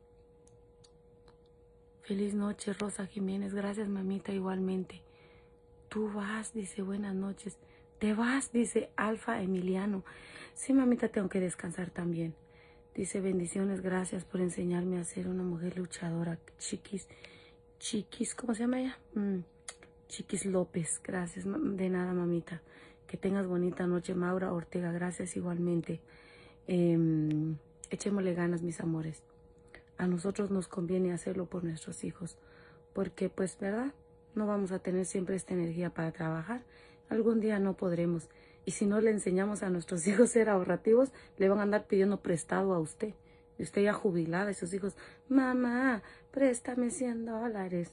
Feliz noche, Rosa Jiménez. Gracias, mamita, igualmente. Tú vas, dice, buenas noches. Te vas, dice Alfa Emiliano. Sí, mamita, tengo que descansar también. Dice, bendiciones, gracias por enseñarme a ser una mujer luchadora. Chiquis, ¿cómo se llama ella? Chiquis López, gracias. De nada, mamita. Que tengas bonita noche. Maura Ortega, gracias igualmente. Echémosle ganas, mis amores. A nosotros nos conviene hacerlo por nuestros hijos. Porque, pues, ¿verdad? No vamos a tener siempre esta energía para trabajar. Algún día no podremos. Y si no le enseñamos a nuestros hijos a ser ahorrativos, le van a andar pidiendo prestado a usted. Y usted ya jubilada y sus hijos, mamá, préstame $100.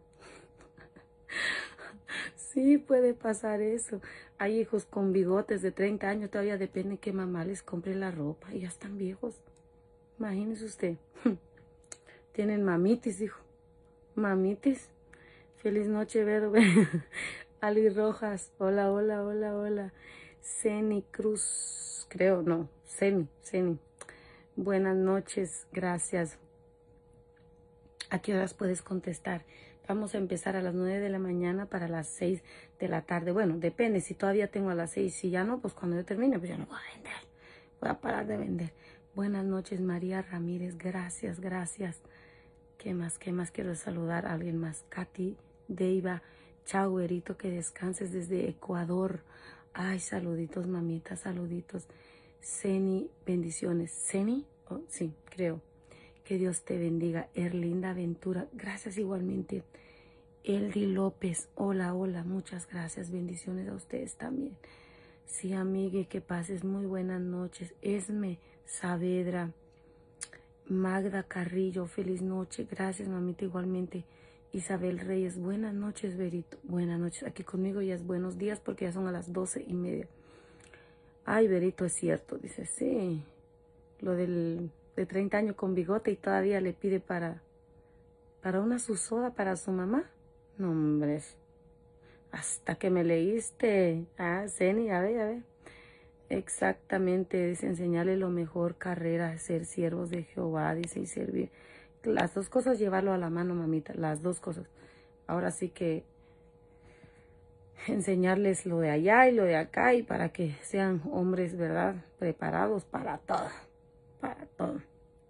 Sí, puede pasar eso. Hay hijos con bigotes de 30 años, todavía depende que mamá les compre la ropa. Y ya están viejos. Imagínese usted. Tienen mamitis, hijo. Mamitis. Feliz noche, Vero. Ali Rojas. Hola. Ceni Cruz. Creo, no. Ceni. Buenas noches. Gracias. ¿A qué horas puedes contestar? Vamos a empezar a las 9 de la mañana para las 6 de la tarde. Bueno, depende. Si todavía tengo a las 6, si ya no, pues cuando yo termine, pues ya no voy a vender. Voy a parar de vender. Buenas noches, María Ramírez. Gracias. ¿Qué más quiero saludar a alguien más? Katy Deiva. Chao, güerito, que descanses desde Ecuador. Ay, saluditos, mamita, saluditos. Ceni, bendiciones. ¿Ceni? Oh, sí, creo. Que Dios te bendiga. Erlinda Ventura, gracias igualmente. Eldi López, hola, muchas gracias. Bendiciones a ustedes también. Sí, amigue, que pases muy buenas noches. Esme Saavedra, Magda Carrillo, feliz noche. Gracias, mamita, igualmente. Isabel Reyes, buenas noches, Verito. Buenas noches. Aquí conmigo ya es buenos días porque ya son a las 12:30. Ay, Verito, es cierto, dice, sí. Lo de 30 años con bigote y todavía le pide para una susoda para su mamá. No, hombre. Hasta que me leíste. Ceni, a ver. Exactamente, dice enseñarle lo mejor, carrera, ser siervos de Jehová, dice, y servir. Las dos cosas, llevarlo a la mano, mamita, las dos cosas. Ahora sí que enseñarles lo de allá y lo de acá, y para que sean hombres, ¿verdad? Preparados para todo, para todo.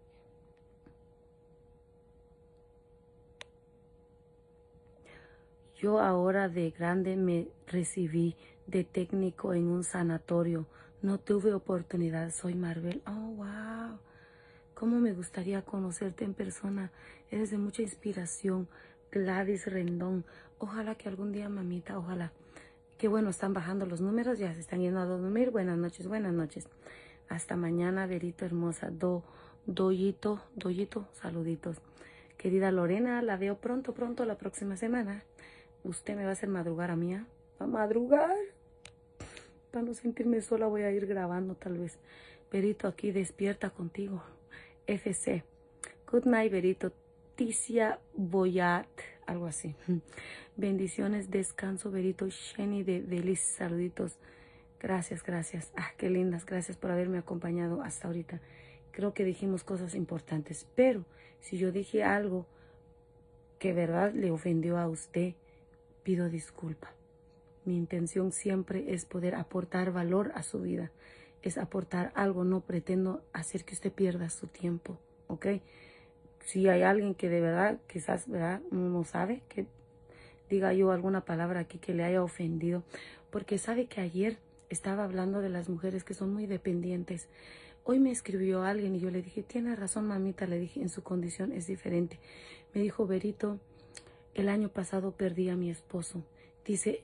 Yo ahora de grande me recibí de técnico en un sanatorio. No tuve oportunidad. Soy Marvel. Oh, wow. Cómo me gustaría conocerte en persona. Eres de mucha inspiración. Gladys Rendón. Ojalá que algún día, mamita, ojalá. Qué bueno, están bajando los números. Ya se están yendo a dormir. Buenas noches, buenas noches. Hasta mañana, Verito hermosa. Doyito, saluditos. Querida Lorena, la veo pronto, la próxima semana. Usted me va a hacer madrugar a mí, ¿eh? ¿Va a madrugar? Para no sentirme sola voy a ir grabando tal vez. Verito, aquí despierta contigo. FC. Good night, Verito. Ticia Boyat, algo así. Bendiciones, descanso, Verito. Sheni de Belis, saluditos. Gracias, gracias. Ah, qué lindas. Gracias por haberme acompañado hasta ahorita. Creo que dijimos cosas importantes. Pero si yo dije algo que verdad le ofendió a usted, pido disculpa. Mi intención siempre es poder aportar valor a su vida. Es aportar algo, no pretendo hacer que usted pierda su tiempo, ¿ok? Si hay alguien que de verdad, quizás, ¿verdad? No sabe, que diga yo alguna palabra aquí que le haya ofendido. Porque sabe que ayer estaba hablando de las mujeres que son muy dependientes. Hoy me escribió alguien y yo le dije, tiene razón, mamita, le dije, en su condición es diferente. Me dijo, Verito, el año pasado perdí a mi esposo. Dice,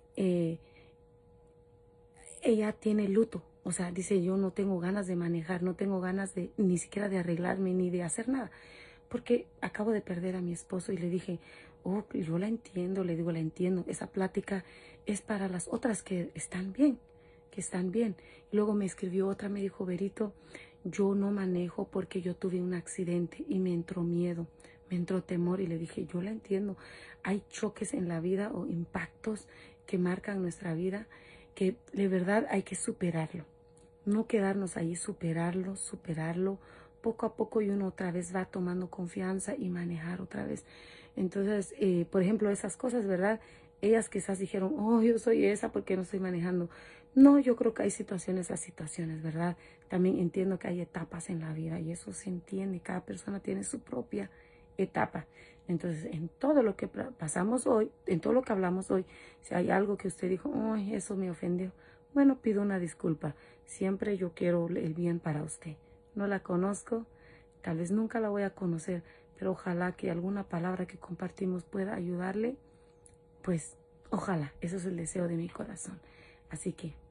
ella tiene luto. O sea, dice, yo no tengo ganas de manejar, no tengo ganas de ni siquiera de arreglarme ni de hacer nada. Porque acabo de perder a mi esposo. Y le dije, oh, yo la entiendo, le digo, la entiendo. Esa plática es para las otras que están bien, que están bien. Y luego me escribió otra, me dijo, Verito, yo no manejo porque yo tuve un accidente y me entró miedo, me entró temor. Y le dije, yo la entiendo. Hay choques en la vida o impactos que marcan nuestra vida que de verdad hay que superarlo. No quedarnos ahí, superarlo, poco a poco, y uno otra vez va tomando confianza y manejar otra vez. Entonces, por ejemplo, esas cosas, ¿verdad? Ellas quizás dijeron, oh, yo soy esa porque no estoy manejando. No, yo creo que hay situaciones a situaciones, ¿verdad? También entiendo que hay etapas en la vida y eso se entiende. Cada persona tiene su propia etapa. Entonces, en todo lo que pasamos hoy, en todo lo que hablamos hoy, si hay algo que usted dijo, oh, eso me ofendió, bueno, pido una disculpa. Siempre yo quiero el bien para usted. No la conozco, tal vez nunca la voy a conocer, pero ojalá que alguna palabra que compartimos pueda ayudarle. Pues, ojalá, eso es el deseo de mi corazón. Así que